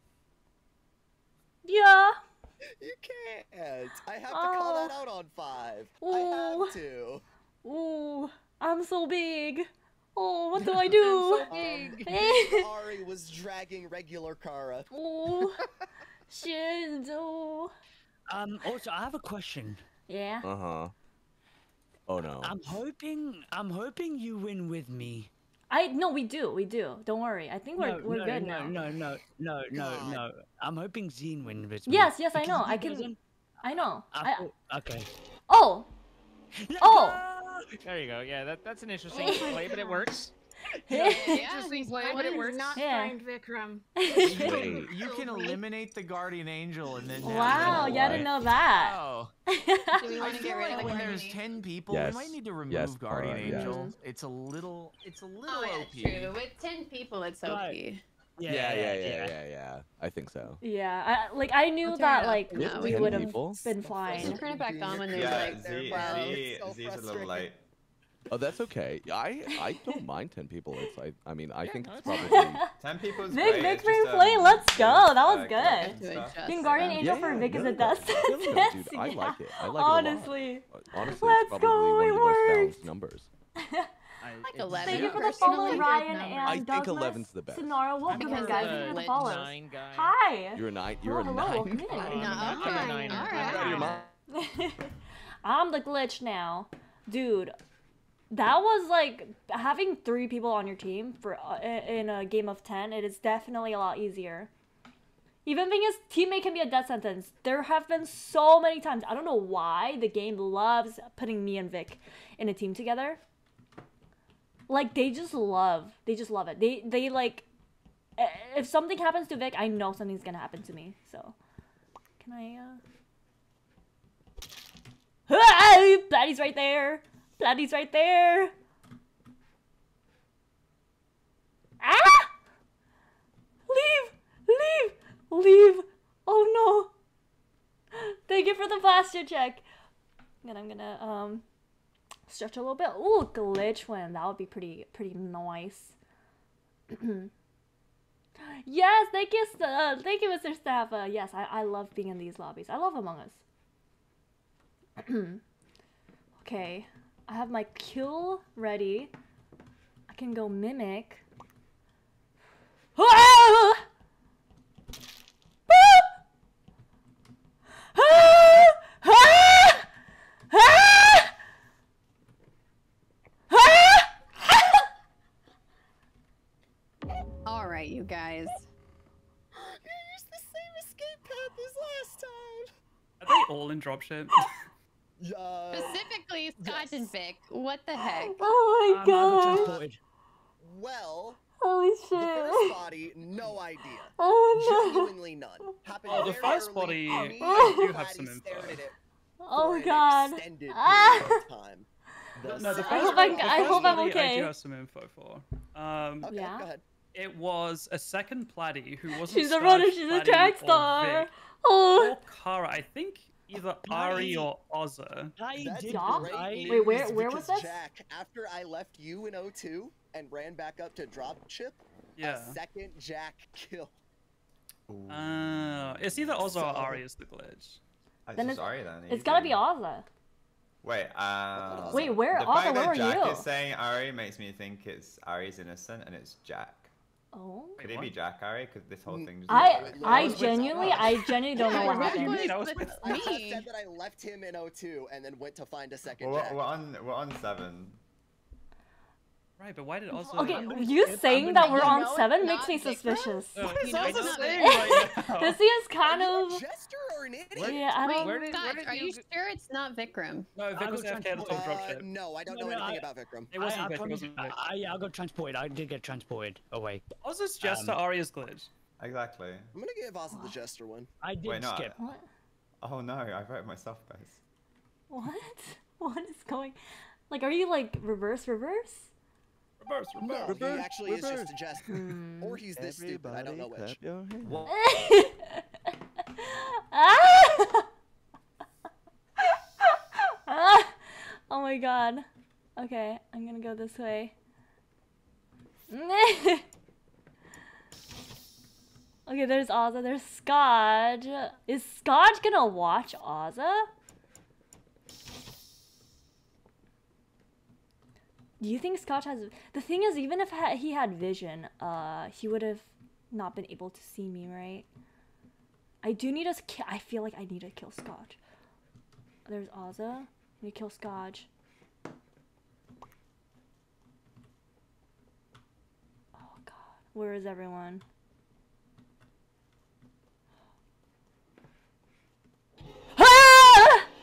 Yeah. You can't. I have to call Oh. that out on five. Ooh. I have to. Ooh, I'm so big. Oh, what do I do? Um, Big Ari was dragging regular Kara. Oh, shit. Oh. Um. Also, I have a question. Yeah. Uh huh. Oh no. I'm hoping. I'm hoping you win with me. I no, we do, we do. Don't worry. I think we're no, we're no, good no, now. No, no, no, no, God. no. I'm hoping Zine wins with me. Yes, yes, I Because know. if he I can. doesn't- I know. I I, thought- okay. oh. Oh. There you go. Yeah, that, that's an interesting play, but it works. Interesting play, I but it did works. not Yeah. find Vikram. You can, Wait. you can eliminate the guardian angel and then. have Wow, them yeah, I didn't know that. Wow. Do we I want to get feel rid of like the when guardian there's angel? ten people, Yes. we might need to remove Yes, guardian Kara, yes. angel. It's a little, it's a little Oh yeah, O P. true. With ten people, it's O P. Right. Yeah, yeah, yeah, yeah, yeah. I think so. Yeah, I, like I knew I'll turn that it off like for now. we Ten would have people? been Just fine. turn it back on when there's Yeah, like Z, twelve. Z, So Z's a little frustrating. late. Oh, that's okay. I I don't mind ten people. It's I I mean I think no, it's it's fine. probably Ten people's Vic, great. Vic it's Frame just, Play, um, let's go. there's, That was uh, good. character To stuff. adjust. Being Guardian Yeah. Angel yeah, for yeah, Vic is no, a no, dust no, no, no, dude, I yeah. like it. I like Honestly. it a lot. Honestly, Let's it's probably go, one it of the most works. balanced numbers. Like eleven. Thank you for the personally. follow, Ryan and I think Douglas. eleven's the best. Sonara, welcome Because in, guys. of Thank you for the Glitch follows. Nine guy. Hi. You're a nine. You're Hello, a hello, nine. welcome in. I'm No, I'm okay. a niner. All Get out of your right. mind. I'm the glitch now. Dude, that was like having three people on your team for uh, in a game of ten. It is definitely a lot easier. Even being his teammate can be a death sentence. There have been so many times. I don't know why the game loves putting me and Vic in a team together. Like they just love, they just love it. They they like, eh, if something happens to Vic, I know something's gonna happen to me. So, can I? uh... Ah, Platy's right there. Platy's right there. Ah! Leave! Leave! Leave! Oh no! Thank you for the posture check. And I'm gonna um stretch a little bit. Ooh, glitch win. That would be pretty pretty nice. Yes, thank you, uh, thank you, Mister Staffa. Yes, I I love being in these lobbies. I love Among Us. Okay, I have my kill ready. I can go mimic. Ah! Ah! Ah! Ah! All right, you guys. You used the same escape path as last time. Are they all in dropship? Yeah. Specifically, Scotch and Vic. What the heck? Oh my Um, I got god! transported. Well, Holy the first shit! body, no idea. Oh no! Genuinely none. Happened Oh, the very first early. body, Me I do and have Patty some info. stared at it Oh for an god! extended Ah! period of time. No, The no, the second I first, hope I'm- the I first hope I'm body I okay. do have some info for. Um, Okay, Yeah. go ahead. it was a second Platy who wasn't. She's a Scud, runner. She's a Platy, track or star. Vic, Oh. Or Kara. I think either Ari or Ozza. I That's did. Yeah? great I, news Wait, where- where was because this? Jack, after I left you in O two and ran back up to drop chip, Yeah. a second Jack kill. Uh, it's either Ozza So- or Ari is the glitch. I'm Then so it's- sorry then. It's gotta be easy. Ozza. Wait, uh. Wait, where- The Ozza, fact where that were Jack you? is saying Ari makes me think it's Ari's innocent and it's Jack. Oh. Could Wait, it be what? Jack Ari? Because this whole thing just. I Wait, I was with genuinely Scott. I genuinely don't know Yeah, what Rick happened. was I was with with- I just me. said that I left him in O two and then went to find a second Well, Jack. we're, we're on we're on seven. Right, but why did also? Okay, I'm gonna you skip- saying I'm that gonna we're skip. on No, it's seven not makes me Vikram. suspicious. Uh, You is know, also it's not saying right now. This seems kind Are you of. a jester or an idiot? Yeah, I Wait, don't. Where did- where Scott, did are you you g- sure it's not Vikram? No, Vic I'll was go A F K at the top Uh, dropship. no, I don't No, know no, anything I- about Vikram. It wasn't I, I Vic. It promise, wasn't I, Vic. I, I got transported. I did get transported away. Oz's Jester, Um, Arya's glitch. Exactly. I'm gonna give Ozzy the jester one. I did Wait, no. skip. What? Oh no, I voted myself, guys. What? What is going? Like, are you like reverse, reverse? Reverse, No, reverse. he Reverse, actually is just reverse. a jester. Hmm. Or he's this stupid. I don't know Everybody which. clap your hands. What? Ah! Ah! Oh my god. Okay, I'm gonna go this way. Okay, there's Ozza, there's Scotch. Is Scotch gonna watch Ozza? Do you think Scotch has... The thing is, even if ha he had vision, uh, he would have not been able to see me, right? I do need to... ki- I feel like I need to kill Scotch. There's Ozza. I need to kill Scotch. Oh god. Where is everyone? Ah!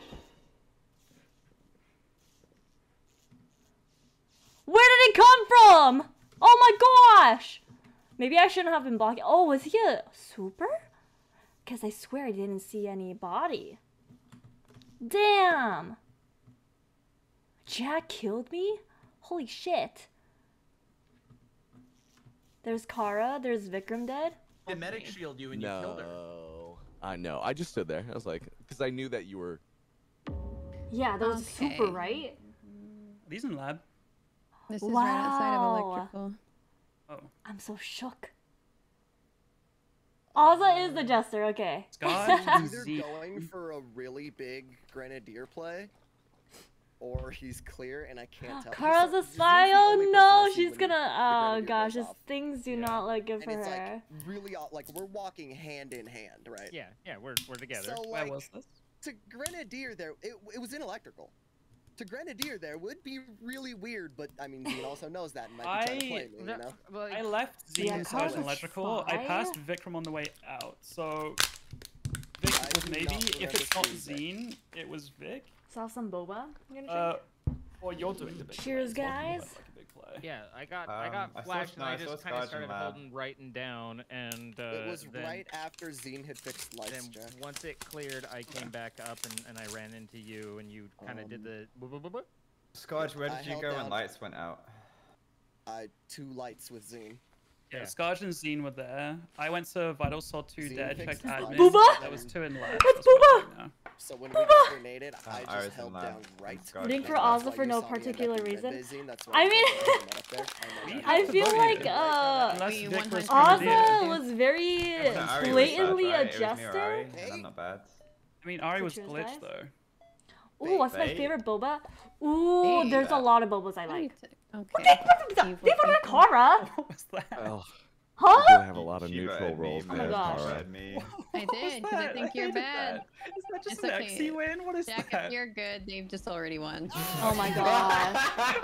Where did it come from? Oh my gosh! Maybe I shouldn't have been blocking. Oh, was he a super? Because I swear I didn't see any body. Damn! Jack killed me? Holy shit. There's Kara, there's Vikram dead. Did medic shield you and you killed her? No. I know. I just stood there. I was like, because I knew that you were. Yeah, there was a super, Okay. right? These in lab. This is right outside of Wow. electrical. Oh, I'm so shook. Ozza is the jester, okay. Scott He's and either Zeke. going for a really big grenadier play, or he's clear, and I can't tell. Kara's He's- a Zeke's spy. the Oh only person no, I see she's when gonna. the Oh grenadier gosh, goes this off. things do Yeah. not look good And for it's like her. really odd- like we're walking hand in hand, right? Yeah, yeah, we're we're together. So Where like was this? to grenadier there, it, it was in electrical. To grenadier there would be really weird, but I mean, Dean also knows that and might be trying to I- play me, you No, know. well, I left Zeke Yeah, and Kara's Sergeant a Electrical. I spy. passed Vikram on the way out. So Vic I was do maybe. not If remember it's not seeing Vic. Zine, it was Vic. Saw some boba. I'm gonna Uh, drink. or you're doing the big Cheers, play. It's not guys. like a big play. Yeah, I got I Um, got I saw- flashed no, and I I saw just kind of Scotch in started lab. holding writing down, and uh, It was then, right after Zine had fixed lights, then Jack. once it cleared, I came back up and, and I ran into you, and you kind of did Um, the. bu- bu- bu- bu- Scourge, where I did you held go when down- lights went out? Uh, two lights with Zine. Yeah, Yeah. Scarge and Zine were there. I went to Vital, saw two Zine dead, fixed checked the admin. lights. Booba! There was two in lab. It's That's what I'm Booba! doing now. So when we got grenaded, I Iris just in held lab, down and right. Scourge Rooting in for lab. That's Ozza why for you no saw me end up particular in red reason. bay Zine, that's why I I mean- put them up there. I know that. I have to feel vote like either. uh, Unless We Vic was one hundred Grenadier. Ozza was very Yeah, Ari was sad, blatantly right? a It was me or jester. Ari, and I'm not bad. I mean, Ari So was cheers, glitched guys. though. Ooh, what's my Bait. favorite boba? Ooh, Bait. there's a lot of bobas I What do you like. t- Okay. Favorite Kara? What was that? Well, Huh? you did have a lot of She neutral voted me, roles Oh my there, gosh. Kara. voted me. I What was did, because I that? think you're hated bad. that. Is that just It's an okay. X E win? What is Jack, that? if you're good, they've just already won. Oh my god.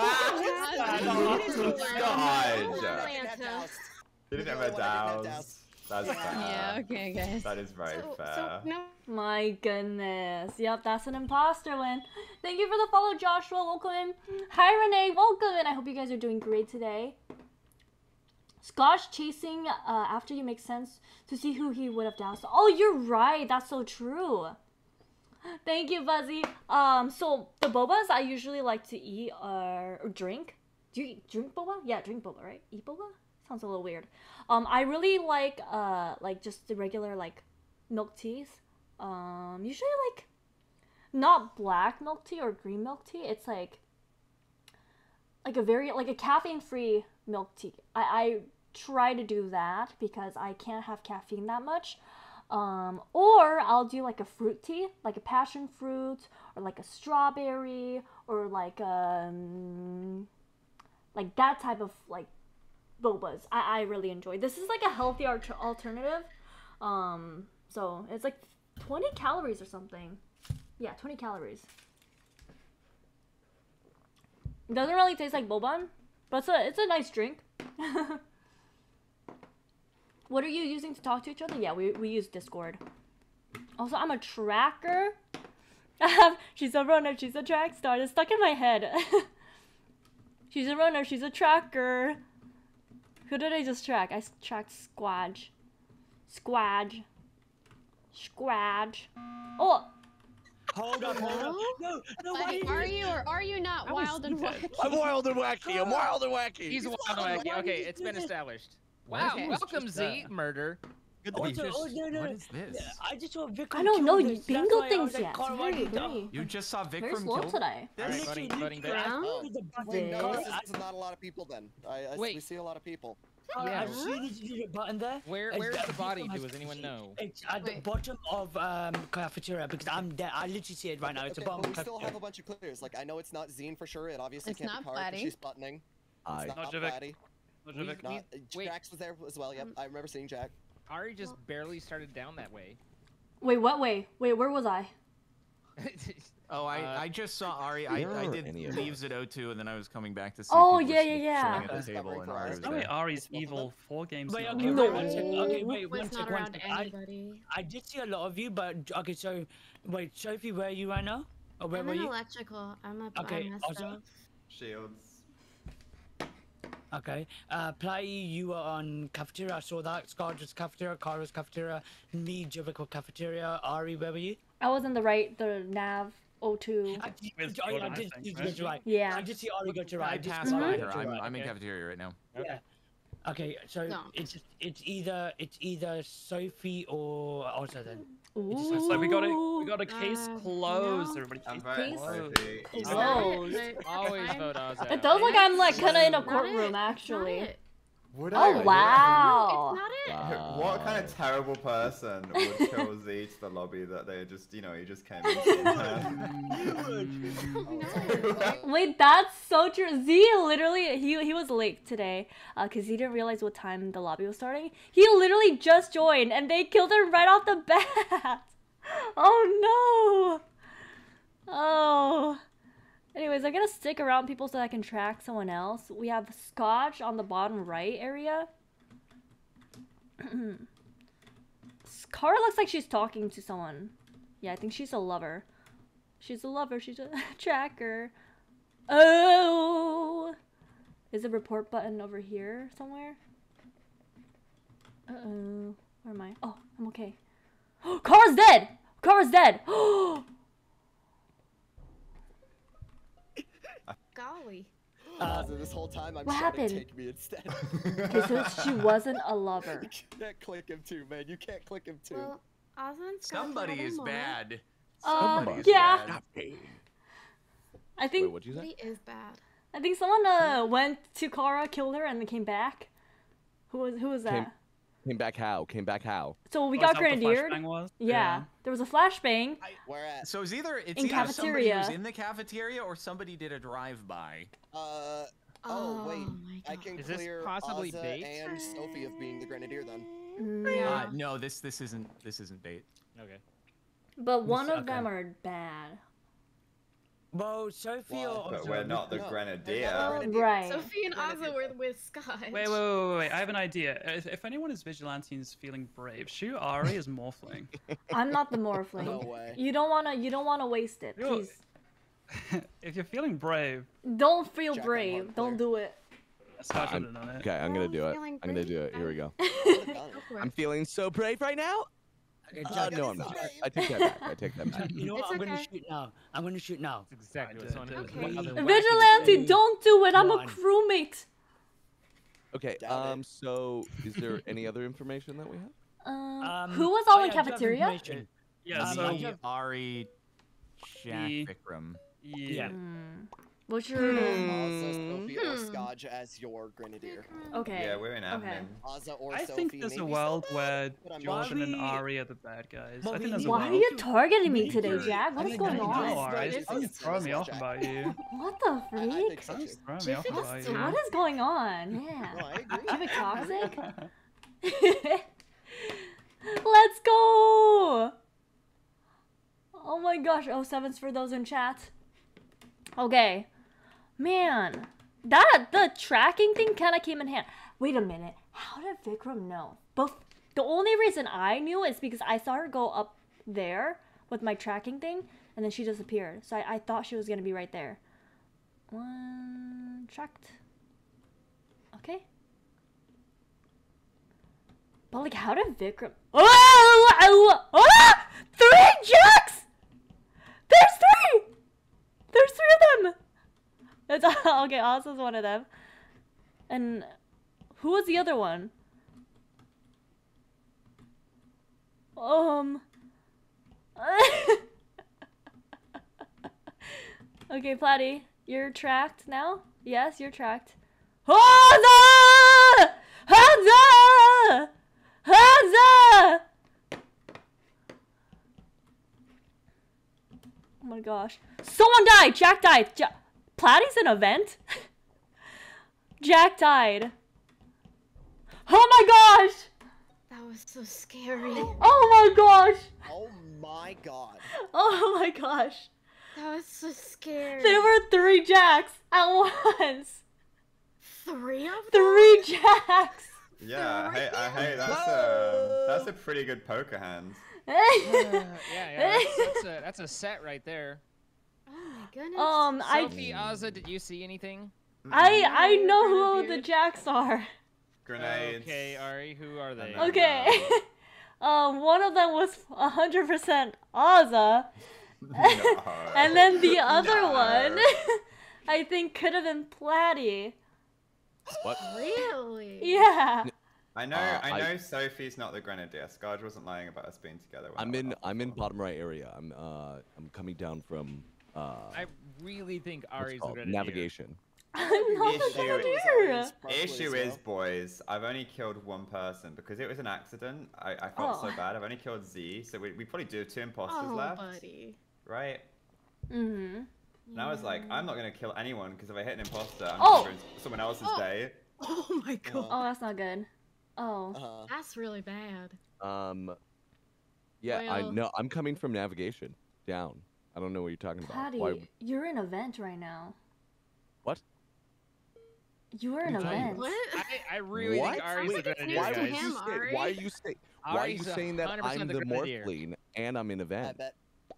God. Atlanta. You didn't have No, I a didn't have douse. douse. That's Yeah. fair. Yeah, okay, guys. That is very So, fair. so no. My goodness. Yep, that's an imposter win. Thank you for the follow, Joshua. Welcome in. Hi, Renee. Welcome in. I hope you guys are doing great today. Scotch chasing uh, after you makes sense to see who he would have doused. Oh, you're right. That's so true. Thank you, Buzzy. Um, so the bobas I usually like to eat are or drink. Do you eat, drink boba? Yeah, drink boba, right? Eat boba? Sounds a little weird. Um, I really like uh like just the regular like milk teas. Um, usually like not black milk tea or green milk tea. It's like like a very like a caffeine free milk tea. I I try to do that because I can't have caffeine that much. Um, or I'll do like a fruit tea, like a passion fruit, or like a strawberry, or like um, like that type of like bobas. I, I really enjoy. This is like a healthy alter- alternative. Um, so it's like twenty calories or something. Yeah, twenty calories. It doesn't really taste like boba. But it's a, it's a nice drink. What are you using to talk to each other? Yeah, we, we use Discord. Also, I'm a tracker. She's a runner, she's a track star. It's stuck in my head. She's a runner, she's a tracker. Who did I just track? I tracked Squadge. Squadge. Squadge. Oh! Hold up, hold up. No, no, Buddy, why are you or are you not wild and wacky? I'm wild and wacky. I'm wild and wacky. He's wild and wacky. Okay, it's been established. Wow, Okay. welcome Z, murder. Good to Oh, be so- oh, no, no, What no. is this? I just saw Vikram I don't know kill this. bingo That's why I things was like, yet. It's Carl, why very, did you- very, You just saw very Vikram slow kill today. All right, Literally, voting, voting, literally, voting. Oh. I- the button. Wait, no, I- this is, this is not a lot of people then. I, I Wait. we see a lot of people. I- I've seen this little button there. Where, It's where's that the body? Vikram has Does anyone seen- know? It's at the Wait. bottom of um cafeteria because I'm there. I literally see it right now. It's Okay, a bottom but of we still have cafeteria. a bunch of clears. Like I know it's not Zine for sure. It obviously It's can't not be Kara 'cause Platty. she's buttoning. Not It's not, not Javik. Platty. Not We- Javik. Not, uh, wait. Drax was there as well. Yep, Um, I remember seeing Jack. Ari just barely started down that way. Wait, what way? Wait, where was I? Oh, I, Uh, I just saw Ari. I, Where I are did any of leaves at O two, and then I was coming back to see. Oh, people yeah, sh- yeah, yeah. chilling at the Discovering table, and for Ari us. was Tell me there. Ari's It's both of evil four games. Wait, now. okay, No. wait, one sec. Okay, wait, Was one sec, not one around sec. I, anybody. I did see a lot of you, but okay, so wait, Sophie, where are you right now? Or where I'm were in you? electrical. I'm a Okay, I'm also- myself. Shields. Okay. Uh, Play, you were on cafeteria. I saw that. Scarge was cafeteria. Kara's cafeteria. Me, Javik were cafeteria. Ari, where were you? I was in the right, the nav O two. I did, With oh, yeah, I Jordan, I did think, see you right? go to right. Yeah. I did see Ari go to right. I did passed see by Ari her. go to I'm, right. I'm in Okay. cafeteria right now. Yeah. Okay, so No. it's it's either it's either Sophie or also then. Ooh. So we got a we got a case Uh, closed. no. Everybody, I'm case voting closed. Sophie. It's Oh. not Closed. it, but Always I'm- vote Ozzo. It does like I'm like kind of in a Not courtroom it. It's not actually. it. Would Oh I? No, wow. it's not it. Wow. What kind of terrible person would kill Z to the lobby that they just, you know, he just came in? No. Wait, that's so true. Z literally he he was late today, uh, cause he didn't realize what time the lobby was starting. He literally just joined, and they killed him right off the bat. Oh no. Oh. Anyways, I'm gonna stick around people so I can track someone else. We have Scotch on the bottom right area. Kara looks like she's talking to someone. Yeah, I think she's a lover. She's a lover. She's a tracker. Oh! Is the report button over here somewhere? Uh-oh. Where am I? Oh, I'm okay. Kara's dead! Kara's dead! Golly. Uh, so this whole time I'm what shouting, happened? take me instead. Okay, so she wasn't a lover. You can't click him too, man. You can't click him too. Well, Ozzy and Scott Somebody had a is moment. bad. Uh, Somebody is yeah. bad. I Wait, think what'd you say? He is bad. I think someone uh went to Kara, killed her, and then came back. Who was who was that? Came- Came back how? Came back how? So we Oh, got is that what the grenadiered. flashbang was? Yeah. There was a flashbang. Where at? So it's either it's In either somebody cafeteria. who's in the cafeteria or somebody did a drive-by. Uh. Oh, wait. my I God. can Is this clear possibly Ozza bait? and Sophie of being the grenadier then. Mm, Uh, no, this this isn't this isn't bait. Okay. But one Miss- of them okay. are bad. well, Sophie Why? or But Ozzy, we're not the No. Grenadier. Grenadier. Right. Sophie and Grenadier. Ozzy were with Scott. Wait, wait, wait, wait, wait. I have an idea. If, if anyone is vigilante and is feeling brave, shoot Ari as Morphling. I'm not the Morphling. No way. You don't wanna you don't wanna waste it. Yo, Please. If you're feeling brave, Don't feel Jack, I'm brave. hard Don't player. do it. Scott I'm- should have done it. Okay, I'm gonna Oh, do it. feeling I'm gonna do brave. it. Here we go. Would've done it. Go for I'm it. feeling so brave right now. Okay, Uh, Jack, no, I'm not. brave. I take that back. I take that back. You know what? It's I'm gonna okay. shoot now. I'm gonna shoot now. That's exactly what did- someone did- who's okay. other wacky Vigilante, Three, don't do it. I'm a one. crewmate. Okay. Doubt it. Um. So, is there any other information that we have? Um, Um, who was oh, all in yeah, I do have cafeteria? information. Yeah, Um, so I Me, have- Ari, Jack, Me. Vikram. yeah. Hmm. What's your Ozza, Sophie, or Hmm. Scotch as your grenadier. okay? Yeah, we're in admin. Okay. Ozza or I Sophie. think there's a maybe world Sophie, where but I'm not Jordan and sure. Ari are the bad guys. Well, I we think there's a need- Why are world. you targeting me Me today, too. Jack? What I is think going I No, know. on? Ari, This don't is- throw me this off is about you. What the I freak? think so Don't too. throw me She off thinks about so. you. What is going on? Yeah. No, I agree. Keep it I agree. toxic. Let's go! Oh my gosh, oh seven's for those in chat. Okay. Man, that the tracking thing kind of came in hand. Wait a minute. How did Vikram know? But the only reason I knew is because I saw her go up there with my tracking thing, and then she disappeared. So I, I thought she was gonna be right there. One tracked. Okay. But like, how did Vikram? Oh! Oh! Oh! Three jacks! There's three! There's three of them! That's okay, Ozza's one of them. And who was the other one? Um. Okay, Platty, you're tracked now? Yes, you're tracked. Hansa! Hansa! Hansa! Oh my gosh. Someone died! Jack died! Ja Platty's an event? Jack died. Oh my gosh! That was so scary. Oh my gosh! Oh my god. Oh my gosh. That was so scary. There were three Jacks at once. Three of them? Three Jacks. Yeah, hey, uh, hey, that's a that's a pretty good poker hand. yeah, yeah, that's, that's a that's a set right there. Oh my goodness. Um, I Sophie, Ozza, did you see anything? I I know who the Jacks are. Grenades. Okay, Ari, who are they? Okay. um, one of them was a hundred percent Ozza, and then the other No. one, I think, could have been Platty. What? Really? Yeah. I know, Uh, I I- know. Sophie's not the grenadier. Scarge wasn't lying about us being together. when I'm I in. went up I'm in before. bottom right area. I'm. Uh. I'm coming down from. Uh. I really think what's it Ari's the called? grenadier. Navigation. I'm not the Issue- Grenadier. Issue is, boys, I've only killed one person because it was an accident. I, I felt so Oh. bad. I've only killed Z, so we, we probably do have two imposters Oh, left, buddy. right? Mm-hmm. And I was like, I'm not gonna kill anyone because if I hit an imposter, I'm Oh. gonna ruin someone else's Oh. day. Oh my god. Oh, that's not good. Oh. Uh, That's really bad. Um. Yeah, I Well- know. I'm coming from navigation down. I don't know what you're talking about. Patty, Why? you're in event right now. What? You were in What are you talking event. What? I, I really What? think Ari's the Sounds like it's grenadier, Why news would to guys. you him, say? Ari. Why are you say? Why are you Ari's a saying that hundred percent I'm the the grenadier. Morphling and I'm in I event? bet.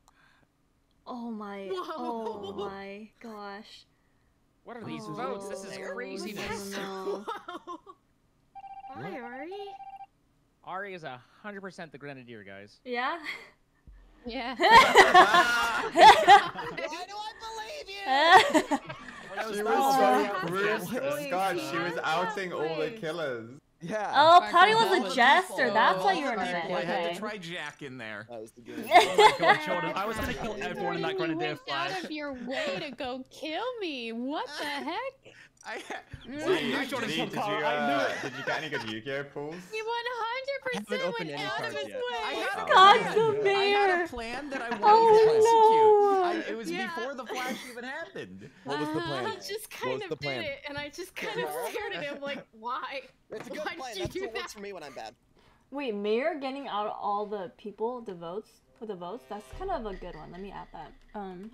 Oh my. Whoa. Oh my gosh. What are these Oh, votes? This is no, craziness. no, no. Why, Ari? Ari is a hundred percent the grenadier, guys. Yeah. Yeah. Why do I believe you? She Oh. was so rude. Holy Scarge, she was shit. outing all the Wait. killers. Yeah. Oh, Back Patty to was all a the jester. people. That's why All you're in the event. people. I had Okay. to try Jack in there. That was the game. Oh my god, Jordan. I was trying to kill everyone in that You Grenadier went flash. out of your way to go kill me. What the heck? I, Z, I Z, shot him did from you, car, I uh, knew it. did you get any good Yu-Gi-Oh pulls? He one hundred percent opened went any out of cards his yet. I way. had a God's plan. the I had mayor. a plan that I wanted Oh, to no. execute. I, it was Yeah. before the flash even happened. What was the plan? He just What kind was the of plan? did it, and I just kind of stared at him like, why? It's a good Why plan. did you That's do what works that? for me when I'm bad. Wait, Mayor getting out all the people, the votes, for the votes. That's kind of a good one. Let me add that. Um.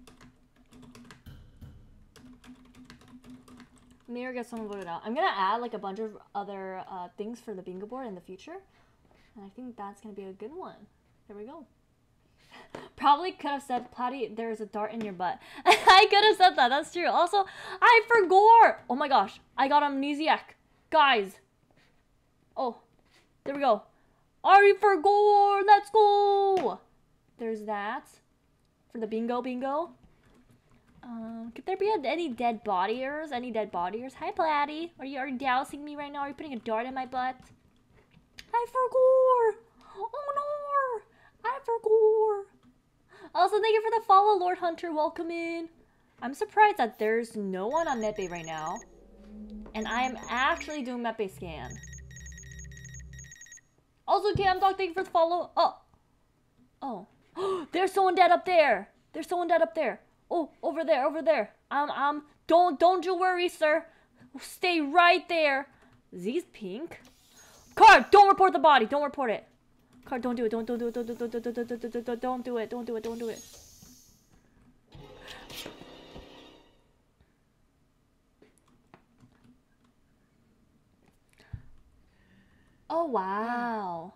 Mayor gets someone voted out. I'm gonna add like a bunch of other uh, things for the bingo board in the future, and I think that's gonna be a good one. There we go. Probably could have said, Platty, there's a dart in your butt. I could have said that. That's true. Also, I forgot. Oh my gosh, I got amnesiac, guys. Oh, there we go. Ari for gore. Let's go. There's that for the bingo bingo. Um, could there be a, any dead bodiers? Any dead bodiers? Hi, Platty. Are you are you dousing me right now? Are you putting a dart in my butt? I forgot. Oh no! I forgot. Also, thank you for the follow, Lord Hunter. Welcome in. I'm surprised that there's no one on Mepe right now, and I am actually doing Mepe scan. Also, Cam Dog, thank you for the follow. Oh, oh, there's someone dead up there. There's someone dead up there. Oh, over there, over there. Um, um, don't, don't you worry, sir. Stay right there. Z's pink. Card, don't report the body. Don't report it. Card, don't do it. Don't, don't do it. Don't, don't, don't, don't, don't, don't, don't, don't, don't do it. Don't do it. Don't do it. Oh wow.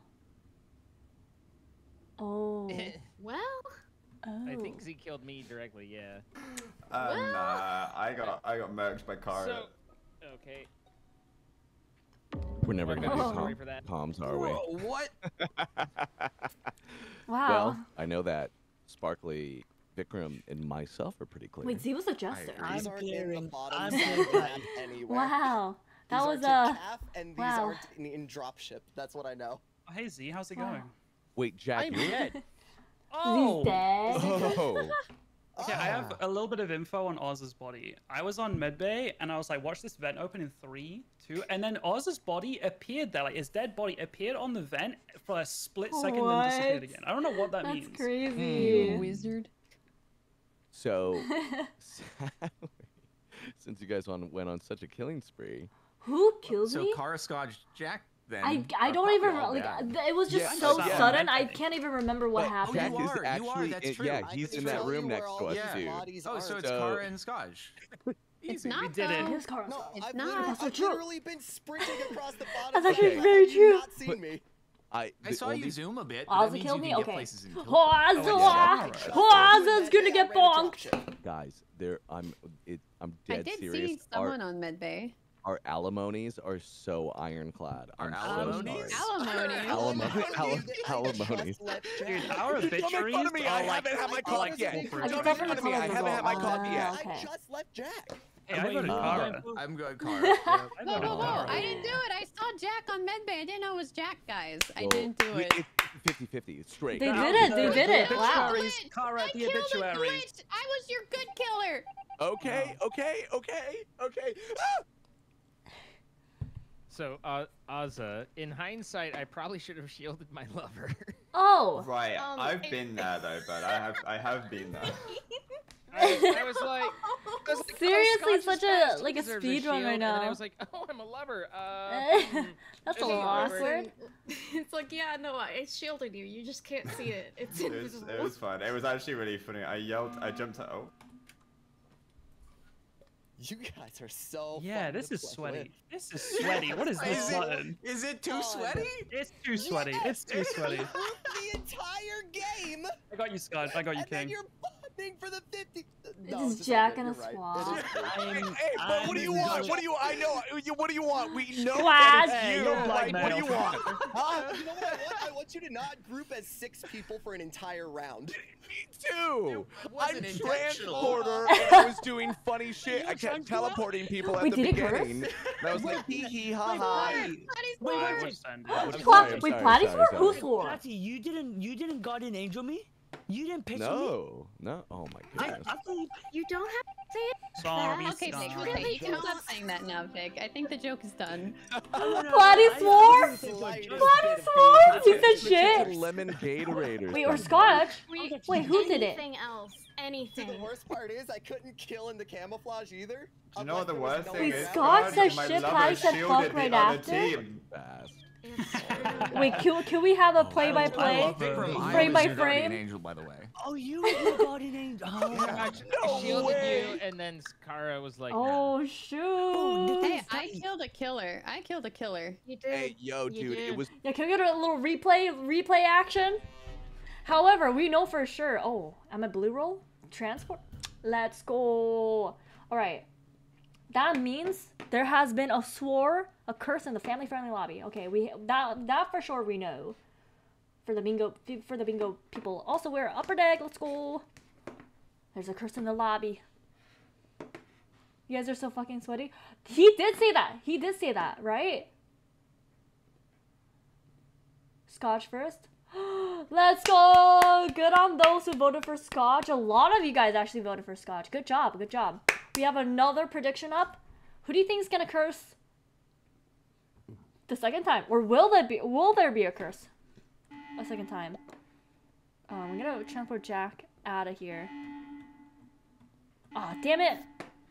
Oh. Well, Oh. I think Z killed me directly. Yeah. Uh, nah, I got I got murked by Kara. So, okay. We're never gonna do Oh. com- for that. comms, are we? Whoa, what? Wow. Well, I know that Sparkly, Vikram, and myself are pretty clear. Wait, Z was a jester. agree. These I'm aren't in the clearing- bottom I'm side of the clearing- map anywhere. Wow. That These was aren't a. in Calf, and these wow. aren't in, in dropship. That's what I know. Oh, hey Z, how's it Wow. going? Wait, Jack, I'm you're dead. Oh. Z's dead. Oh. Okay, I have a little bit of info on Oz's body. I was on medbay and I was like, watch this vent open in three, two, and then Oz's body appeared there, like his dead body appeared on the vent for a split second and then disappeared What? again. I don't know what that That's means. crazy. Wizard. So, since you guys on, went on such a killing spree, Who killed So me? Kara Scotch Jack then. I, I are don't probably even all like bad. th- it was just Yeah, so yeah. sudden. I Yeah. can't even remember what But happened. Jack you is are, you actually, are, that's in- true. yeah, I he's can in that tell room you next where all to us the Yeah. too. bodies Oh, so are. it's So- Kara and Scotch. It's Easy. not We did it. though. Here's Carl. No, It's I've, not. literally, That's so I've true. literally been sprinting across the bottom. That's actually side. very How have true. you not seen But- me? I, I the saw only- you zoom a bit. But that Ozzy means killed you me? can get Okay. places and kill people. Ozzy, Oh, yeah. Ozzy's gonna get bonked. Guys, there, I'm, it, I'm I dead did serious. see someone on medbay. Our, our alimonies are so ironclad. Our I'm so alimonies? sorry. Alimony. Alimony, alim, I alimonies. just left Dude, Jack. our Don't make fun obituaries of me. are I like, haven't had my are coffee like yet. foolproof. I just Don't left make him fun of me. I in the haven't had my middle. coffee yet. Ah, I okay. just left Jack. Hey, I Wait, voted who- Kara. I'm good, Kara. I Whoa, voted whoa, whoa! Kara. I didn't do it. I saw Jack on medbay. I didn't know it was Jack, guys. I Well, didn't do we- it. It's fifty fifty. It's straight. They Now, did it. They the- did the it. Wow. obituaries, Glitch. Kara, I the killed a obituaries. glitch. I was your good killer. Okay, okay, okay, okay. Ah! So, uh, Ozza, in hindsight, I probably should have shielded my lover. Oh. Right, Um, I've been there though, but I have I have been there. I was, I was like, I was like, oh, Seriously, Scotch is such a- fast, he like a deserves speed run shield, right And then now. I was like, oh, I'm a lover. Uh, hmm. That's a It's lost awkward. word. it's like, yeah, no, I shielded you. You just can't see it. It's It was, invisible. it was fun. It was actually really funny. I yelled, I jumped out. Oh, You guys are so. Yeah, fun this to is play sweaty. with. This is sweaty. What is this Is it- button? Is it too God. sweaty? It's too sweaty. It's too sweaty. The entire game. I got you, Scott. I got you, and then King. you're bonding for the fifty. It No, is just Jack end and it, a you're swab. right. It is great. I'm, Hey, but what do you I'm want? gonna- What do you? I know. you- What do you want? We know Swag. that it's Hey, you. you're Like, what do you blackmailed. want? Huh? You know what I want? I want you to not group as six people for an entire round. Me too. I'm wasn't intentional. transporter and I was doing funny shit. I trying kept to- teleporting people at Wait, the did he curse? beginning. And I was like, hee hee ha ha. Platty's Wait, born. wait, wait. Send it. I'm What sorry, is Plat- I'm wait, sorry, Platty sorry, swore? sorry. Who swore? Platty, you didn't you didn't guardian angel me? You didn't pick me? No, no. Oh my I, goodness. I thought You don't have to say it. Sorry, Okay, Vic, sorry. okay, you can stop saying that now, Vic. I think the joke is done. no, no, Platty I- swore? I didn't think it was Platty just- swore? He said It's a shit. lemon Gatorade or Wait, or something. Scotch? We, Wait, who did it? Anything else? See, Anything. the worst part is I couldn't kill in the camouflage either. Do you know what the worst thing Wait, is? Scott God? said My shit, lover Patty said shielded fuck the right other after? team. Fast. It's true. Wait, can, can we have a I play-by-play? love Vikram. I Frame was by your guardian frame? angel, by the way. Oh, you were the guardian angel. Oh. Scotch, No I shielded way. you, and then Kara was like, nah. Oh, shoot. Hey, I killed a killer. I killed a killer. You did. Hey, yo, You dude, it did. was. Yeah, can we get a little replay replay action? However, we know for sure. Oh, I'm a blue roll? Transport? Let's go. Alright. That means there has been a swore, a curse in the family friendly lobby. Okay, we that that for sure we know. For the bingo for the bingo people. Also we're upper deck, let's go. There's a curse in the lobby. You guys are so fucking sweaty. He did say that. He did say that, right? Scotch first. Let's go! Good on those who voted for Scotch. A lot of you guys actually voted for Scotch. Good job, good job. We have another prediction up. Who do you think is gonna curse the second time? Or will there be will there be a curse a second time? Um, I'm gonna transport Jack out of here. Aw, oh, damn it!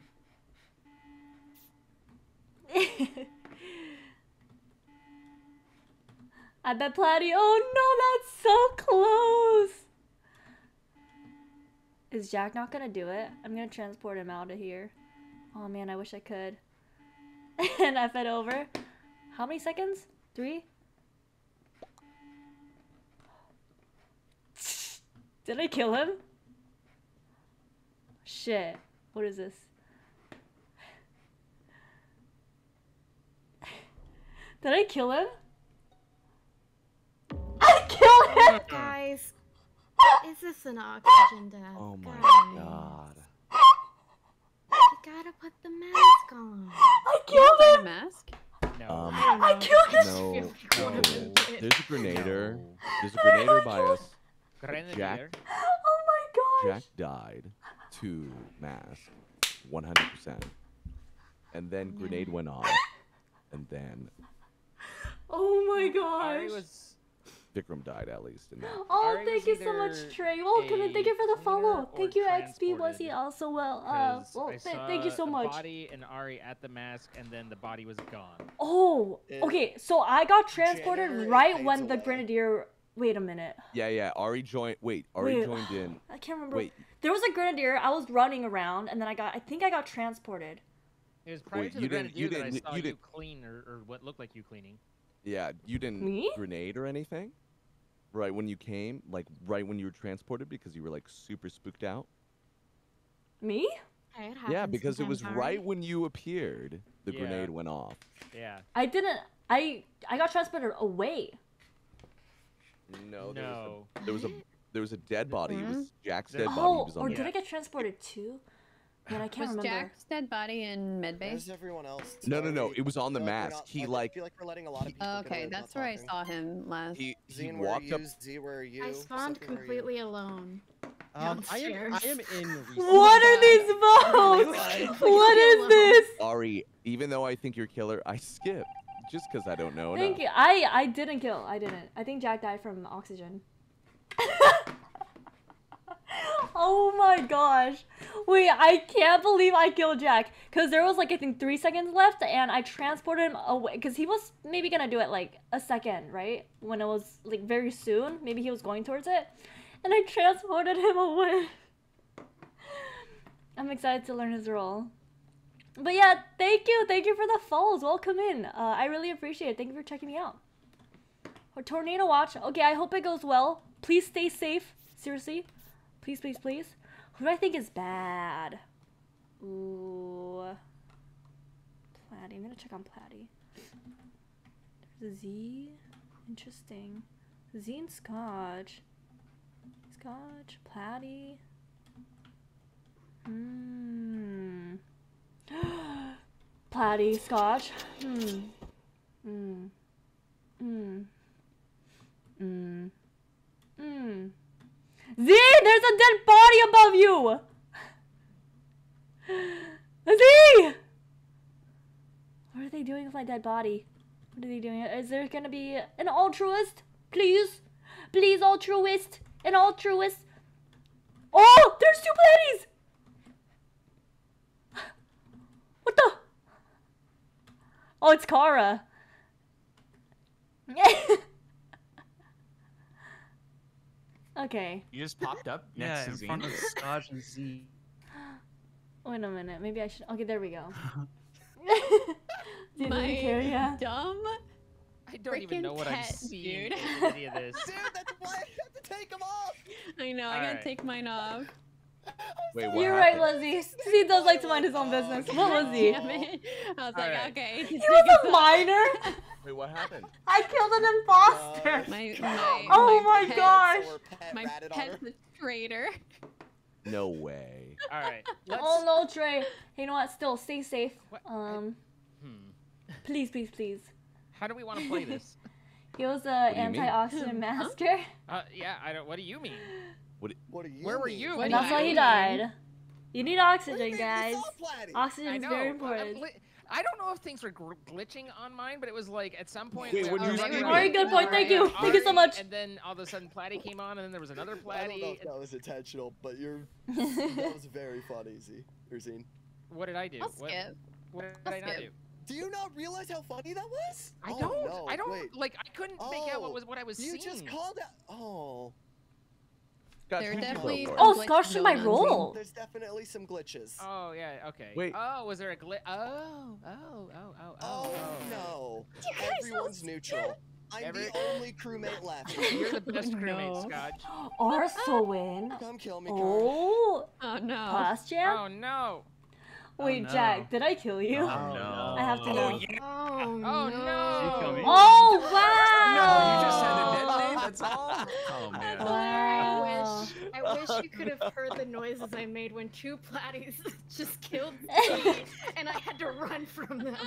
I bet Platty. Oh no, that's so close. Is Jack not gonna do it? I'm gonna transport him out of here. Oh man, I wish I could. And F it over. How many seconds? Three, Did I kill him? Shit. What is this? Did I kill him? I killed him! Guys, is this an oxygen death? Oh my Guys, god. You gotta put the mask on. I killed a him! mask? No. Um, I don't know. I killed him! no, Feel like no. one of them did. There's a grenader. There's a grenader by us. Grenadier. Jack, Oh my gosh! Jack died to mask, one hundred percent. And then grenade went off. And then Oh my Ari gosh! was Vikram died at least in that. Oh, Ari thank was you so much, either Trey. Welcome and thank you for the a follow. cleaner or Thank you, X P. Was he transported, also well? Uh, 'cause well, I th- thank you saw so a much. Body and Ari at the mask, and then the body was gone. Oh, It- okay. So I got transported Janitor right fades when the away. grenadier. Wait a minute. Yeah, yeah. Ari joined. Wait, Ari Wait, joined in. I can't remember. Wait, There was a grenadier. I was running around, and then I got. I think I got transported. It was prior Wait, to you the didn't- grenadier you that I didn't- saw you you, didn't- clean, or, or what looked like you cleaning. yeah. You didn't Me? grenade or anything. Right when you came, like right when you were transported, because you were like super spooked out. Me? Hey, it Yeah, happens because it was sometimes, right Ari. when you appeared, the Yeah. grenade went off. Yeah. I didn't. I I got transported away. No, there No. was a, there was a there was a dead body. It was Jack's dead body. He Oh, was or on did the I get transported too? Man, I can't Was remember. Jack's dead body in medbay? Where's everyone else? No, no, no. Sorry. It was on the I feel like we're mask. not- He I like feel like we're letting a lot of people. Oh, get okay, away with that's not where I talking. saw him last. he he Zine, where are walked you? up. Z, where are you? I spawned Sophie, where are you? completely alone. Um, I am, I am Downstairs. in research. What are these votes? What is this? Ari, even though I think you're killer, I skip just because I don't know Thank enough. you. I I didn't kill. I didn't. I think Jack died from oxygen. Oh my gosh. Wait, I can't believe I killed Jack. Because there was like, I think three seconds left and I transported him away. Because he was maybe going to do it like a second, right? When it was like very soon. Maybe he was going towards it. And I transported him away. I'm excited to learn his role. But yeah, thank you. Thank you for the follows. Welcome in. Uh, I really appreciate it. Thank you for checking me out. Or Tornado Watch. Okay, I hope it goes well. Please stay safe. Seriously. Please, please, please. Who do I think is bad? Ooh. Platy. I'm gonna check on Platy. There's a Z. Interesting. Z and Scotch. Scotch. Platy. Hmm. Platy. Scotch. Hmm. Hmm. Hmm. Hmm. Hmm. Z, there's a dead body above you! Z! What are they doing with my dead body? What are they doing? Is there gonna be an altruist? Please? Please, altruist? An altruist? Oh! There's two Platties! What the? Oh, it's Kara. Okay. You just popped up Yeah, next in to front Zine. of Scotch and Z. Wait a minute. Maybe I should. Okay, there we go. Did My you carry ya? dumb. I don't even Freaking know what I'm pet, seeing dude. in any of this. Dude, that's why I have to take them off. I know. I All gotta right. take mine off. Wait, what You're right, happened? Lizzie. He does like to mind his own business. What was he? Damn it. I was like, Alright. okay. He was a minor. Wait, what happened? I killed an imposter. My, my, Oh my pet, gosh. So we're pet My ratted on her. pet's a traitor. No way. All right. Let's. Oh no, Trey. Hey, you know what? Still, stay safe. What? Um, Hmm. please, please, please. How do we want to play this? He was a do you mean? anti-oxygen master. Uh, yeah, I don't. What do you mean? What do you Where were mean? you? What And do that's you why he mean? died. You need What do you oxygen, mean? You guys. saw Platy. Oxygen I is know. very but I'm important. li- I don't know if things were gl- glitching on mine, but it was like at some point. Wait, we what were did you running see? around Alright, good point. Thank you. and Thank you so Ari, much. And then all of a sudden, Platy came on, and then there was another I don't know Platy. if that was intentional, but you're that was very funny, Z. Or Zine. What did I do? I'll What, skip. what did I'll I not skip. do? Do you not realize how funny that was? I Oh, don't. No, I don't. Wait. Like I couldn't make out what Oh, was what I was You seeing. just called out. Oh. Scott, There who'd you vote definitely for? Oh, glitch Scotch did my going on, roll. There's definitely some glitches. Oh yeah. Okay. Wait. Oh, was there a glitch? Oh. Oh. Oh. Oh. Oh, Oh. no. You guys Everyone's all neutral. I'm Ever- the only crewmate left. You're the best Oh, crewmate, no. Scotch. Arsoin. Come kill me, Kara. Oh. Oh no. Past jam? Oh no. Wait, no. Jack, did I kill you? Oh, no. I have to know. Oh, yeah. Oh, Oh no. You kill me? Oh, No, wow! you just said a dead name. That's all. Oh man. Wow. I wish, I wish you could have heard the noises I made when two platies just killed me, and I had to run from them.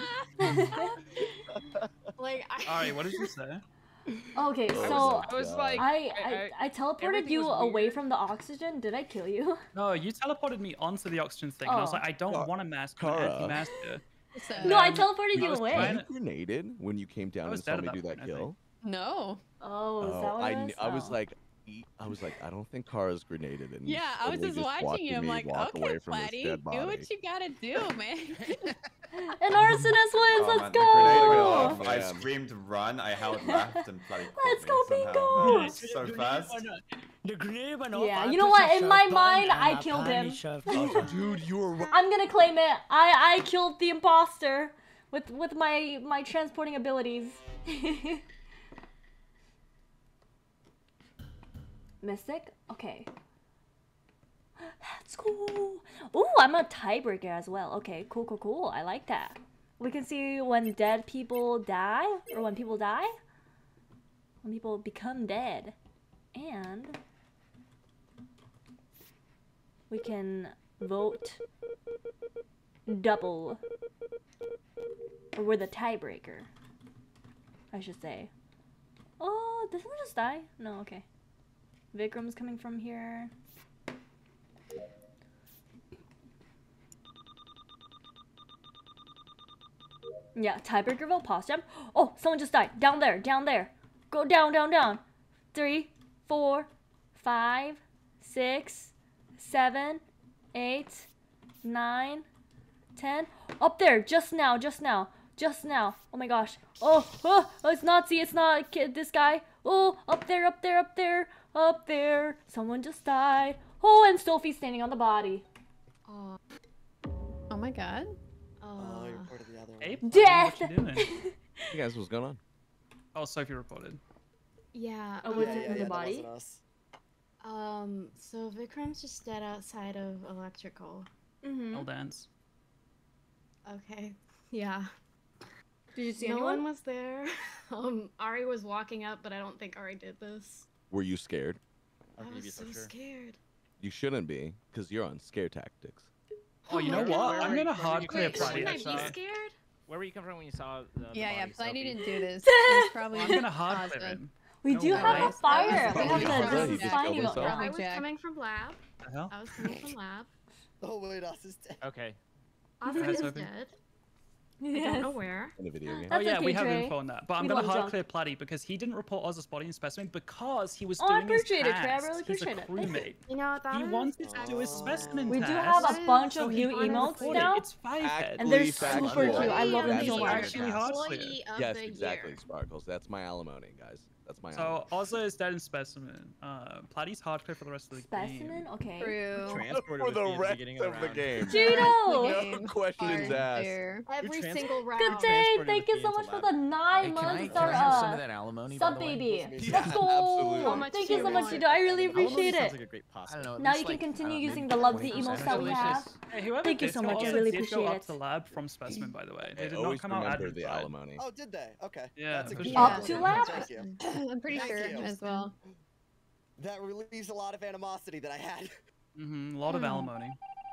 Like I. Ari, what did you say? Okay, Oh so I was like, I, I I teleported everything you was away weird. from the oxygen. Did I kill you? No, you teleported me onto the oxygen thing. And I was Oh. like, I don't Ka- want a mask. Kara. I'm anti-masker. So, No, I Um, teleported I you was away. trying You grenaded when you came down I was and saw dead me at do that that point, I kill. no. Oh, is that Oh, what I, it kn- was? I was Oh. like, e- I was like, I don't think Kara's grenaded, and Yeah, I was literally just watching you. I'm me like, walk okay, away from his Platty, dead do body. what you gotta do, man. An arsonist wins. Oh, Let's man, the grenade went off. go. I Man. screamed run. I held left and bloody caught Let's me go, somehow. bingo! Man, so fast. The grenade went off. Yeah, I you know pushed what? the In shove my button, mind, and I that killed tiny him. shove button. Dude, you were right. I'm gonna claim it. I I killed the imposter with with my my transporting abilities. Mystic? Okay. Let's go. Ooh, I'm a tiebreaker as well. Okay, cool, cool, cool. I like that. We can see when dead people die, or when people die. When people become dead. And we can vote double. Or we're the tiebreaker, I should say. Oh, did someone just die? No, okay. Vikram's coming from here. Yeah, tiebreaker vote, pause jump. Oh, someone just died. Down there, down there. Go down, down, down. Three, four, five, six, seven, eight, nine, ten. Up there, just now, just now, just now. Oh my gosh. Oh, oh, oh it's Nazi, it's not kid, this guy. Oh, up there, up there, up there, up there. Someone just died. Oh, and Sophie's standing on the body. Oh, Oh my god. Oh, you uh, reported the other one. Hey, Death! What you doing? Hey guys, what's going on? Oh, Sophie reported. yeah. Oh, um, was Yeah, it yeah, in the yeah, that body? wasn't us. Um, so Vikram's just dead outside of electrical. Mm-hmm. No dance. Okay. Yeah. Did you see no anyone? one was there. Um, Ari was walking up, but I don't think Ari did this. Were you scared? I was so scared. You shouldn't be, because you're on scare tactics. Oh, you know my what? God. I'm gonna Wait, hard wait, clear Wait, Platty. shouldn't I be actually. scared? Where were you coming from when you saw the, the Yeah, yeah, body, Platty Sophie? didn't do this. It's probably I'm gonna hard clear Ozma. him. We No do way. have a Nice. fire. That We was have probably to. Jack. This He is just finding killed out. himself. I was Jack. coming from lab. The hell? I was coming from lab. Oh wait, us is dead. Okay. Oscar ahead, is Sophie. dead. I Yes. don't know where. In a video game. Oh That's yeah, okay, we have Trey. info on that. But I'm We gonna love hard junk. clear Platty because he didn't report Oz's body in specimen because he was Oh, I doing his appreciate it, Trey. I task. really He's appreciate a it. Thank you. crewmate. You know what that He is? wanted to do his Oh. specimen We do test. have a Yes. bunch So of he new wanted to emotes report it. now. It's five head. And they're Actually super factual. cute. I love them That's so the much. actually hard clear. Employee of Yes, the exactly, year. Sparkles. That's my alimony, guys. That's my So alimony. Ozza is dead in specimen. Uh, Platty's hard clear for the rest of the Specimen? game. Okay. True. Transported For the with me at rest beginning of the the round. game. Cheeto! No questions Hard asked. clear. Every trans- single round. Good day. Transported Thank with you me so into much for lab. the nine Hey, can I, months. can Start I have some uh, of that alimony, by sub the way? baby. Yeah, Let's go. absolutely. How much Thank do you you so much, want? Cheeto. I really Alimony appreciate sounds it. like a great I pasta. don't know. Now just you can like, continue uh, using maybe the lovely twenty percent emotes or that we something. have. Hey, whoever Thank you did so go, much, I Ozza really did appreciate go it. up to lab from specimen, by the way. They I did not always come out remember admin the side. alimony. Oh, did they? Okay. Yeah, That's a for good sure. Up one. to lab? Thank you. I'm pretty Thank sure you. as well. That relieves a lot of animosity that I had. Mm-hmm. A lot of Hmm. alimony.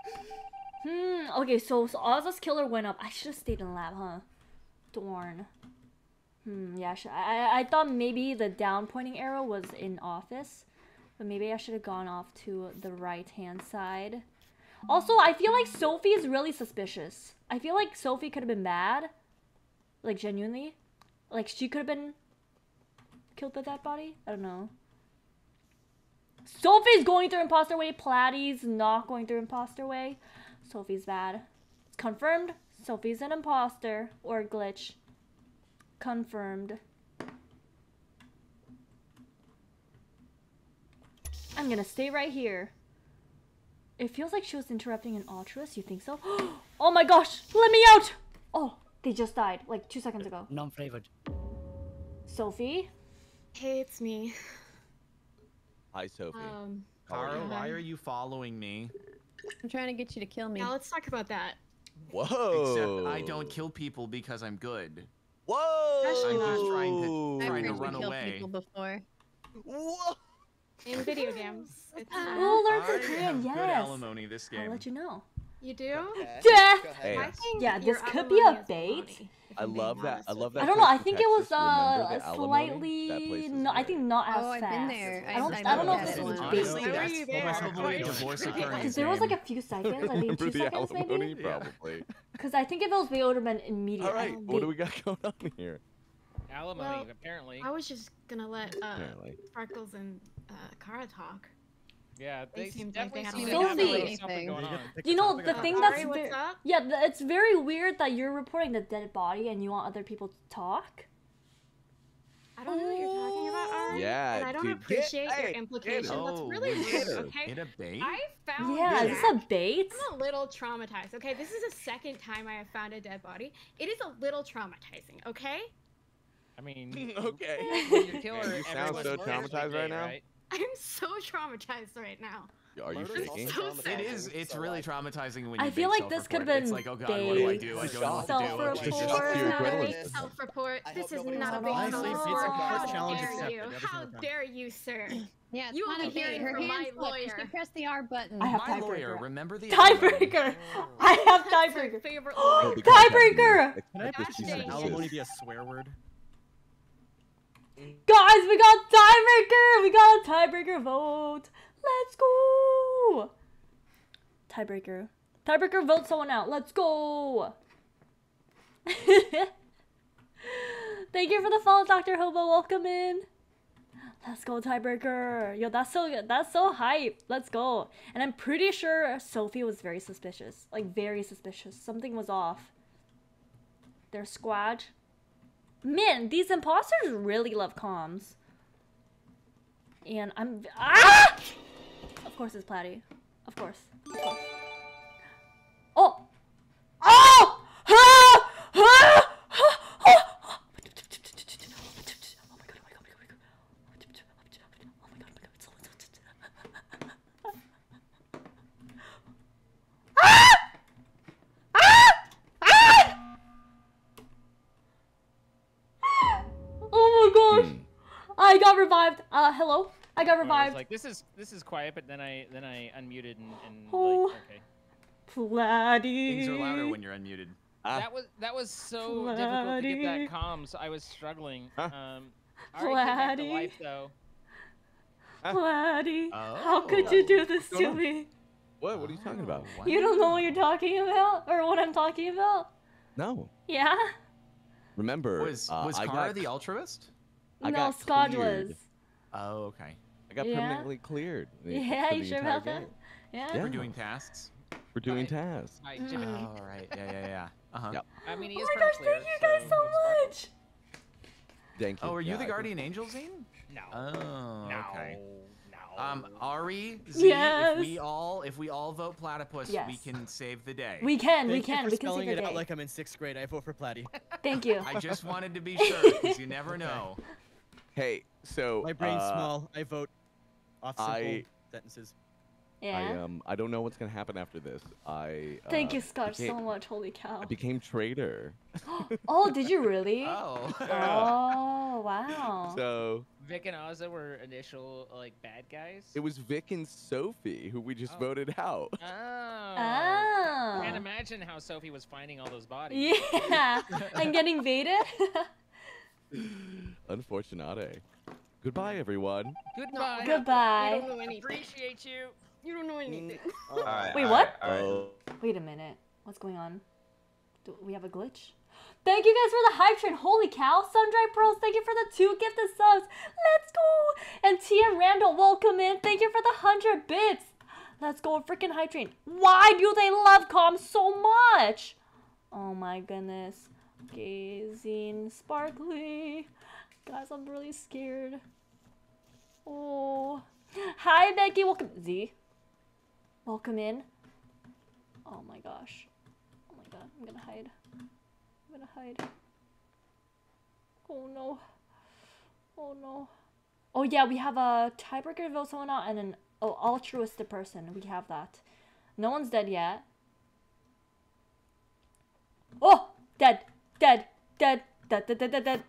Hmm. Okay, so, so Ozza's killer went up. I should have stayed in lab, huh? Darn. Hmm. Yeah. I, should, I I thought maybe the down pointing arrow was in office, but maybe I should have gone off to the right hand side. Also, I feel like Sophie is really suspicious. I feel like Sophie could have been bad. Like genuinely, like she could have been killed by that body. I don't know. Sophie's going through imposter way. Platty's not going through imposter way. Sophie's bad. It's confirmed. Sophie's an imposter or glitch. Confirmed. I'm gonna stay right here. It feels like she was interrupting an altruist. You think so? Oh my gosh! Let me out! Oh, they just died like two seconds ago. Non-flavored. Sophie. Hey, it's me. Hi, Sophie. Um, Kara, Hi. why are you following me? I'm trying to get you to kill me. Now let's talk about that. Whoa. Except I don't kill people because I'm good. Whoa. I'm just trying to I've trying to heard you run kill away. people before. Whoa. In video games. It's fine. We'll learn I from Korean, have yes. good alimony this I'll game. let you know. You do? Okay. Yeah. Go ahead. Hey. I think Yeah, your this could be a alimony is bait. baloney, if I I'm being love that. honest I with love you. that. I don't know. I place in think it was Texas. Remember uh the alimony? That slightly. place is No, I think great. not as Oh, I've fast. been there. I don't. I- I don't know I've if this been was there. bait. Honestly, Why were that's you there? probably a Why- divorce occurring Because there was like a few seconds. I think Remember two the seconds alimony? maybe. Yeah. Probably. Because I think if it was bait, it would have been immediate. All right. I What do think- we got going on here? Alimony, Well, apparently. I was just gonna let uh, Apparently. Sparkles and uh, Kara talk. Yeah, They they, seemed like they definitely had a seem little to have a little Sophie. something going on. You know, the Uh, thing Ari, that's what's ve- up? yeah, th- it's very weird that you're reporting the dead body and you want other people to talk. I don't know what you're talking about, Ari. Yeah, and I don't dude, get- appreciate hey, your get implication. it. That's Oh, really is rude, it- okay? it a bait? I found Yeah, is Jack. this a bait? I'm a little traumatized, okay? This is the second time I have found a dead body. It is a little traumatizing, okay? I mean, Okay. when you kill Man, her, you sound everyone's so first traumatized day, right now. right? I'm so traumatized right now. Are you Murder's shaking? also So sad. It is. It's really traumatizing when you I feel bait like this could have self-report. been It's like, oh god, what do I bait. do? I don't know what to do. Self-report. Okay, Just just- up to your Not a adrenaline big system. self-report. I This hope is nobody not a was big wrong. Honestly, self-report. it's a How hard challenge dare accepted you? every How single time. dare you, sir? Yeah, it's You not will a be bait. hearing Her from my hands slipped. She lawyer. pressed the R button. I have My lawyer, tiebreaker. remember the Tiebreaker. I have That's my tiebreaker. favorite No, lawyer. because that Tiebreaker. means- Can I because please she's dang use it. alimony insist. be a swear word? Guys, we got tiebreaker. We got a tiebreaker vote. Let's go. Tiebreaker. Tiebreaker, vote someone out. Let's go. Thank you for the follow, Doctor Hobo. Welcome in. Let's go, tiebreaker. Yo, that's so good. That's so hype. Let's go. And I'm pretty sure Sophie was very suspicious. Like, very suspicious. Something was off. Their squad. Man, these imposters really love comms. And I'm... Ah! Of course it's Platty. Of course. Of course. Oh! Oh! Ah! Ah! Ah! Oh my gosh! I got revived. Uh, hello? I got I was revived. like, this is this is quiet, but then I then I unmuted and, and Oh. like, okay. Platty. Things are louder when you're unmuted. Ah. That was that was so difficult to get that Platty. comms. I was struggling. Huh? Um, Ari came back to Platty. life though. Platty, how could you do this What's to going on? me? What? What are you talking about? You don't know what you're talking about? Or what I'm talking about? No. Yeah? Remember, Was uh, was I Kara got, the altruist? I no, got Scotch cleared. was. Oh, okay. I got Yeah? permanently cleared. the- Yeah, for you the sure entire about that? game. Yeah? Yeah. For doing tasks. We're doing tasks. I, Mm. Oh, right. Yeah, yeah, yeah. Uh huh. Yep. I mean, he Oh is my pretty gosh, clear. thank you guys so much! Thank you. Oh, are you Yeah, the I guardian angel, Zane? No. Oh, no. okay. No. Um, Ari, Z, Yes. if we all if we all vote platypus, we Yes. can save the day. We can, we Thank you can, for we can spelling save it the out day. like I'm in sixth grade. I vote for Platty. Thank you. I just wanted to be sure, because you never know. Hey, so My brain's uh, small. I vote off simple I- sentences. Yeah? I um I don't know what's gonna happen after this. I uh, Thank you, Scotch, became, so much. Holy cow. I became traitor. Oh, did you really? Oh. Oh, wow. So Vic and Ozza were initial like bad guys. it was Vic and Sophie who we just Oh. voted out. Oh. Oh. Can't imagine how Sophie was finding all those bodies. Yeah, and getting baited? Unfortunate. Goodbye, everyone. Goodbye. Goodbye. You don't know anything. Appreciate you. You don't know anything. Wait, what? Oh, Wait a minute. What's going on? Do we have a glitch? Thank you guys for the hype train. Holy cow. Sundry Pros, thank you for the two gifted subs. Let's go. And T M Randall, welcome in. Thank you for the one hundred bits. Let's go, freaking hype train. Why do they love comms so much? Oh my goodness. Gazing sparkly. Guys, I'm really scared. Oh. Hi, Becky. Welcome. Z. Welcome in. Oh my gosh. Oh my god. I'm gonna hide. I'm gonna hide. Oh no. Oh no. Oh yeah, we have a tiebreaker to vote someone out and an oh, altruistic person. We have that. No one's dead yet. Oh! Dead! Dead! Dead! Dead! Dead! Dead! Dead! Dead!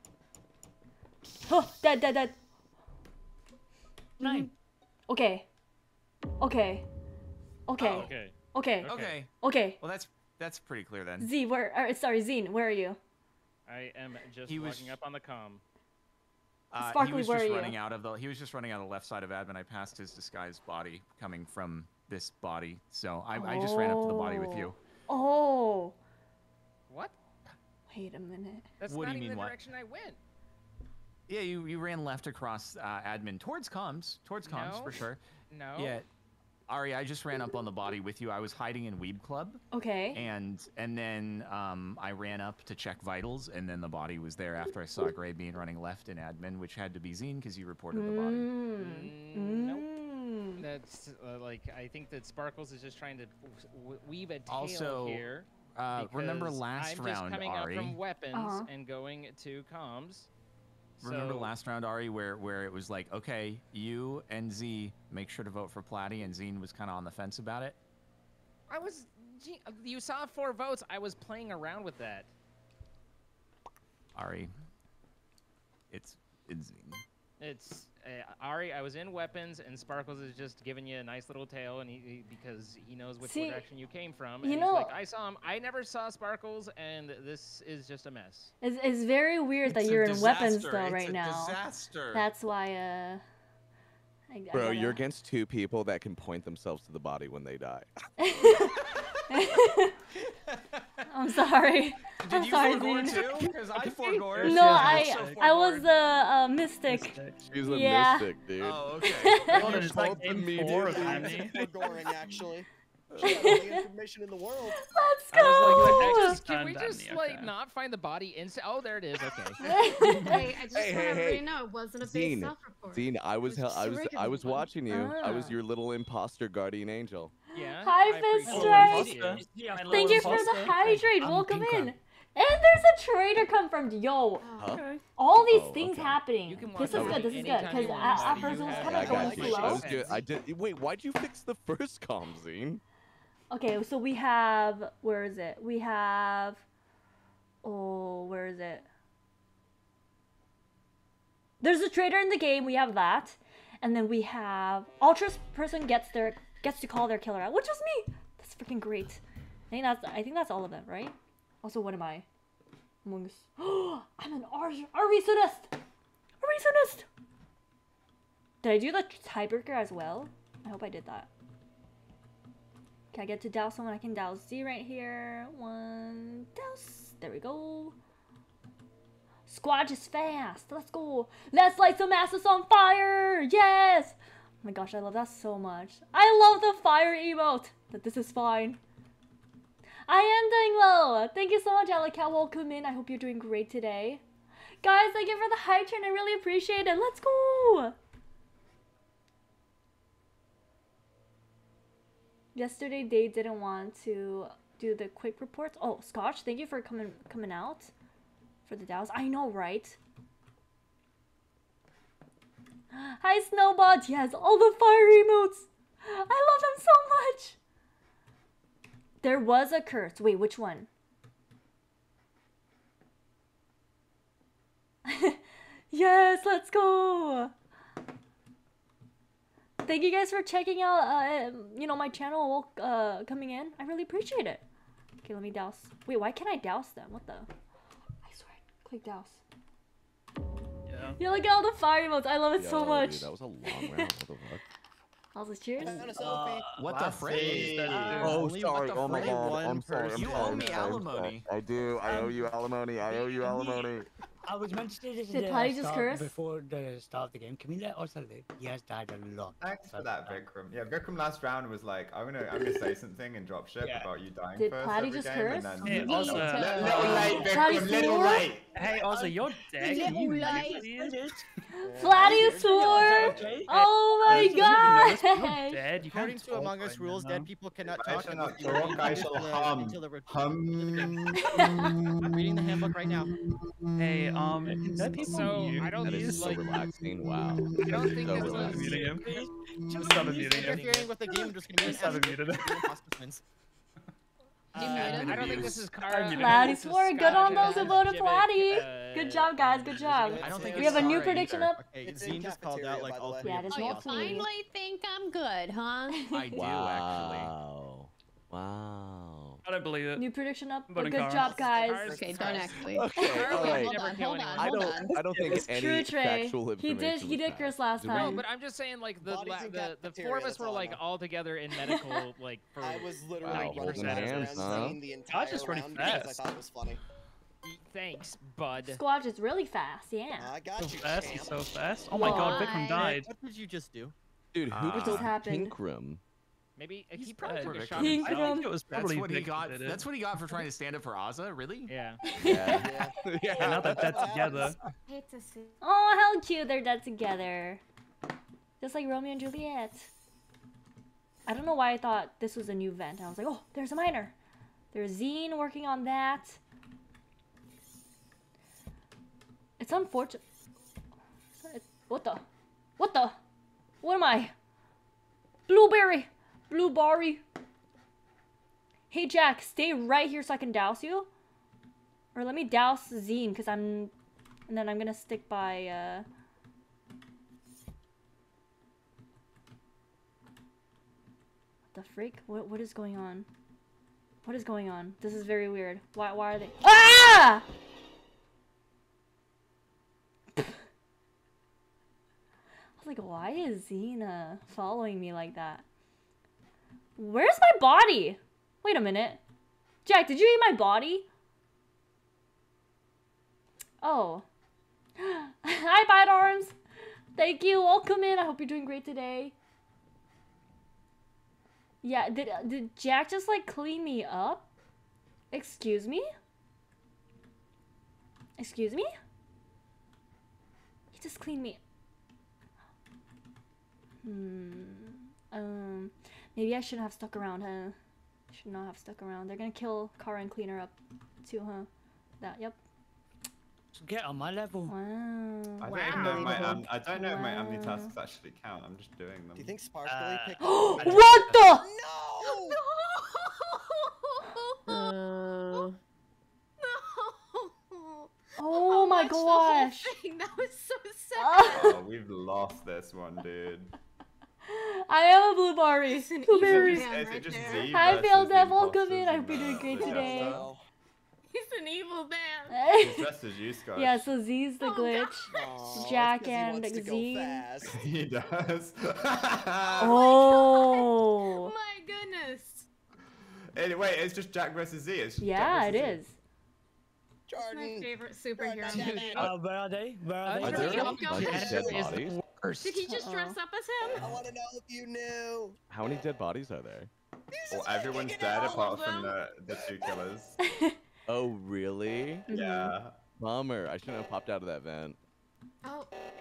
Oh! Dead! Dead! Dead! Nine. Okay. Okay. Okay. Oh, okay. Okay. Okay. Okay. Well, that's that's pretty clear then. Z, where? Uh, sorry, Zine, where are you? I am just He was- walking up on the comm. Uh, Sparkly, he was where just are you? running out of the. He was just running out of the left side of admin. I passed his disguised body coming from this body, so I, I just ran up to the body with you. Oh. What? Wait a minute. That's What do not you even mean, the what? direction I went. Yeah, you, you ran left across uh, admin towards comms, towards comms No. for sure. No. Yeah, Ari, I just ran up on the body with you. I was hiding in Weeb Club. Okay. And and then um, I ran up to check vitals, and then the body was there after I saw Gray Bean running left in admin, which had to be Zine because you reported the body. Mm. Nope. That's uh, like I think that Sparkles is just trying to w- weave a tail Also, here. uh, remember because last I'm round, just coming Ari? out from weapons Uh-huh. and going to comms. Remember So- last round, Ari, where where it was like, okay, you and Z make sure to vote for Platty, and Zine was kind of on the fence about it. I was. Gee, you saw four votes. I was playing around with that. Ari, it's it's Zine. It's uh, Ari. I was in weapons, and Sparkles is just giving you a nice little tail, and he, he because he knows which See, direction you came from. you and know- he's like, I saw him. I never saw Sparkles, and this is just a mess. It's, it's very weird that It's a you're in weapons disaster. though It's right a now. disaster. That's why uh I, I Bro, gotta- you're against two people that can point themselves to the body when they die. I'm sorry. Did I'm you sorry, forgore Zine. too? Because I forgore. No, I I was the uh, mystic. She's a Yeah. mystic, dude. Oh, okay. Well, then it's like both game four of immediately. Andy. Forgoring, actually. She had all the information in the world. Let's I was go. like, I just, can we Stand just Andy, like okay. not find the body inside? Oh, there it is. Okay. Hey, I just Hey, want hey, everybody hey. to know it wasn't a base Zine, self-report. Zine, I was It hel- was I just a was regular I was one. watching you. I was Ah. your little imposter guardian angel. Yeah. Hi, I Fist appreciate Strike. it. Yeah, my Thank little you for the imposter. hydrate. I'm Welcome pink in. one. And there's a trader come from yo. Huh? Okay. All these Oh, things okay. happening. You can This is watch good. This is it good anytime because you want, at, buddy. at first You it was have kind I of it. going got my you. I was slow. good. I did. Wait, why'd you fix the first comm, Zine? Okay, so we have where is it? We have oh, where is it? There's a trader in the game. We have that, and then we have Ultra's person gets their gets to call their killer out, which is me. That's freaking great. I think that's I think that's all of them, right? Also, what am I? Among Us. Oh, I'm an Ar Arsonist. Arsonist. Did I do the tiebreaker as well? I hope I did that. Can I get to douse someone? I can douse Z right here. One douse. There we go. Squad is fast. Let's go. Let's light some asses on fire. Yes. Oh my gosh, I love that so much. I love the fire emote. But this is fine. I am doing well. Thank you so much, Alaka. Welcome in. I hope you're doing great today. Guys, thank you for the high train. I really appreciate it. Let's go. Yesterday they didn't want to do the quick reports. Oh, Scotch, thank you for coming coming out for the dows. I know, right? Hi, Snowbot. Yes, all the fire emotes. I love them so much. There was a curse. Wait, which one? Yes, let's go. Thank you guys for checking out, uh, you know, my channel, uh, coming in. I really appreciate it. Okay, let me douse. Wait, why can't I douse them? What the? I swear, click douse. Yeah. Yeah, look at all the fire emotes. I love it so Yo, much. Dude, that was a long round. What the fuck? Also, cheers. Found a selfie. What the frick? Uh, Oh, only- sorry. what the Oh my frick? god. One I'm sorry. I'm person. You sorry, owe I'm me sorry, I'm alimony. sorry. I do. I owe you alimony. I owe you alimony. I was meant to say this Did at Patty the just start, curse? before the start of the game. Can we let us live? He has died a lot. Thanks for So, that, uh, Vikram. Yeah, Vikram last round was like, I'm gonna, I'm gonna say something and drop shit Yeah. about you dying Did first Patty every just game, curse? and then Hey, you also- know, Little little late, Patty Vikram, little swore? late. Hey, also, you're dead. Can you Flatty leave, please? swore? Oh my You didn't notice? You're gosh! dead. You According can't to talk Among Us right rules, now. dead people cannot I talk. shall and not you- you talk, I until shall the- hum. until the re- Hum. I'm reading the handbook right now. Hey, um, can dead people So, mute? I don't That is so like- relaxing. Wow. I don't think So this I'm was. relaxing. muting him. Just Just stop he's muting him. interfering with the game. I'm just gonna Just haven't muted him. him. Uh, I don't think this is Kara. I muted don't Platy think this is swore. Good Scott, on those this who is voted Jimmick, Platy. uh, Good job, guys. Good job. I don't think We it's have a new Kara prediction either. up. Okay, It's Zine in just called cafeteria, out like by the all way. three. Yeah, of it is us. Oh, you not for me. finally think I'm good, huh? I do actually. Wow. Wow. I don't believe it. New prediction up. I'm But voting good Kara. job, guys. Okay, don't actually. Okay, all Wait, right. hold on, hold on, I hold don't. on. I don't think It's any true, Trey. factual He information. did. He was did bad. curse last Do we- No, time. but I'm just saying, like the Bodies la- in the, the cafeteria, four of us that's were all I like know. all together in medical, like for. I was literally Wow, running holding around hands, huh? saying the entire just running round because I fast. thought it was funny. Thanks, bud. Squatch is really fast. Yeah. I got So you, fast, champ. he's so fast. Oh my god, Vikram Why? died. What did you just do? Dude, who Uh, did What this just happened? pink room? Maybe he He's probably dead. took a Pink shot Pink himself. room. think it was That's probably what he Vic got. that did it. That's what he got for trying to stand up for Azza. Really? Yeah. Yeah. Yeah. yeah. And now they're dead together. Hate to see. Oh, how cute they're dead together. Just like Romeo and Juliet. I don't know why I thought this was a new vent. I was like, oh, there's a miner. There's Zine working on that. It's unfortunate. What the? What the? What am I? Blueberry. Blueberry. Hey, Jack, stay right here so I can douse you. Or let me douse Zine, because I'm... And then I'm gonna stick by, uh... What the freak? What, what is going on? What is going on? This is very weird. Why, why are they... Ah! I was like, why is Xena following me like that? Where's my body? Wait a minute. Jack, did you eat my body? Oh. Hi, Bite Arms. Thank you. Welcome in. I hope you're doing great today. Yeah, did, did Jack just, like, clean me up? Excuse me? Excuse me? He just cleaned me. Hmm. Um. Maybe I shouldn't have stuck around, huh? Should not have stuck around. They're gonna kill Kara and clean her up, too, huh? That. Yep. Get on my level. I Wow. don't know if my um, I don't know if my Wow. Omni tasks actually count. I'm just doing them. Do you think Sparkly Uh, picked What up? the? No! Uh, Oh my watched the whole gosh. thing. That was so sad. Oh, we've lost this one, dude. I am a blueberry. It's an Blueberries. evil Is, man is it right just there. Z Hi, versus Phil the Dev. Welcome imposters in. I in hope you're doing the- great the today. Jester? Oh, He's an evil man. He's dressed as you, Scott. Yeah, so Z's the Oh, glitch. aw, it's Jack 'cause he and wants to go Z. fast. He does. Oh. My goodness. Anyway, it's just Jack versus Z. It's Yeah, Jack it versus Z. is. It's my Jordan. favorite Jordan, superhero. Uh, where are they? Where are Uh, they? Are Did there he a go bunch of fast? dead Is bodies? the worst. Did he just dress up as him? I want to know if you knew. How many dead bodies are there? Well, everyone's dead apart from the, the two killers. Oh, really? Mhm. Yeah. Bummer. I shouldn't have popped out of that vent. Oh.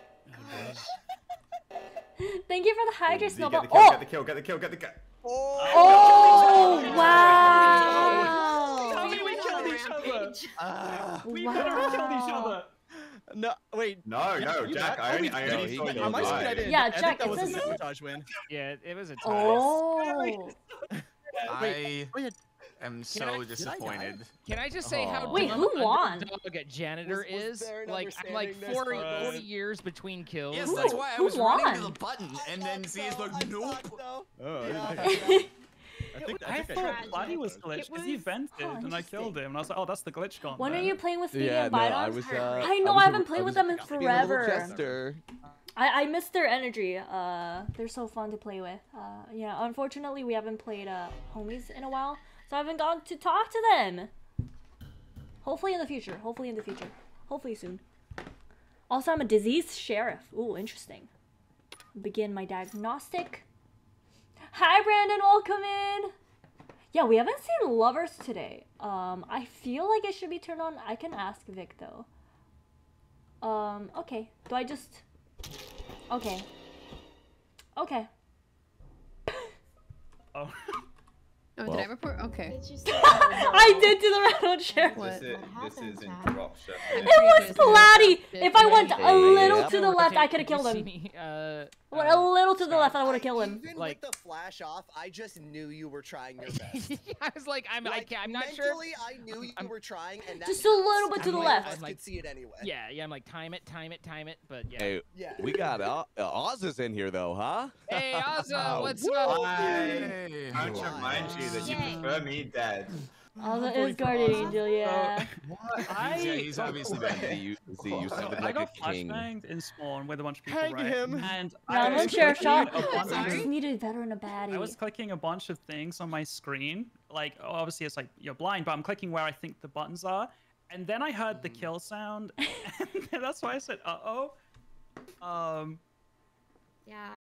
Thank you for the Hydra Z, snowball. get the kill, Oh! get the kill, get the kill, get the kill. Oh! Wow! How did we kill each other? Rampage. Ah. We could have killed each Wow. other. No, wait. No, no, you Jack, got- I oh, only, we I did. only he saw killed you On my screen, I die. didn't. Yeah, I think Jack, that it was a says- sabotage win. Yeah, it, it was a tie. Oh! I Oh, yeah. am I- so did I die? disappointed. Can I just say how Aw. Wait, dumb who an won? underdog at janitor Was- was is? there an Like I'm like understanding this forty, time? forty years between kills. Yes, Who- that's why I who was running to won? the button, and then Z is like, I nope. thought so. Oh, I Yeah. didn't think I think I think thought tried. Platy was It glitched because he was- vented Oh, and I interesting. killed him. And I was like, oh, that's the glitch gone. When are there. you playing with Speedy Yeah, and no, Bite I Arms? was. Uh, I know, was I a- haven't played I with was them in being a little forever. jester. I, I miss their energy. Uh, they're so fun to play with. Uh, yeah, unfortunately, we haven't played uh, homies in a while, so I haven't gotten to talk to them. Hopefully in the future. Hopefully in the future. Hopefully soon. Also, I'm a disease sheriff. Ooh, interesting. Begin my diagnostic. Hi, Brandon. Welcome in. Yeah, we haven't seen lovers today. Um, I feel like it should be turned on. I can ask Vic though. Um, okay. Do I just... Okay. Okay. Oh. Oh, did I report? Okay. I did do the round share. This is, this is in drop shot. It was Platty. If I went a little Yep. to the left, I could have Did you killed see him. me, uh, Went a little to the left, I would have killed him. Even Like- with the flash off, I just knew you were trying your best. I was like, I'm, I Like, can't, I'm not sure. mentally, I knew you I'm- were trying, and that Just a little bit to the I left. could Like- see it anyway. Yeah, yeah. I'm like, time it, time it, time it. But yeah. Hey, Yeah. we got uh, Oz is in here though, huh? Hey, Ozza, what's Woo! up? Hey. I want to remind you that you Yay. prefer me dead. Ozza is guardian angel, yeah. I, Yeah, he's obviously See, bad. you, see, you So sounded I like a got king. flashbanged in spawn with a bunch of people, Hang right? him. And Round I one was sheriff shot. clicking a bunch I of- just needed a veteran a baddie. I was clicking a bunch of things on my screen. Like, obviously, it's like you're blind, but I'm clicking where I think the buttons are. And then I heard the kill sound, and that's why I said, "Uh oh." Um, Yeah,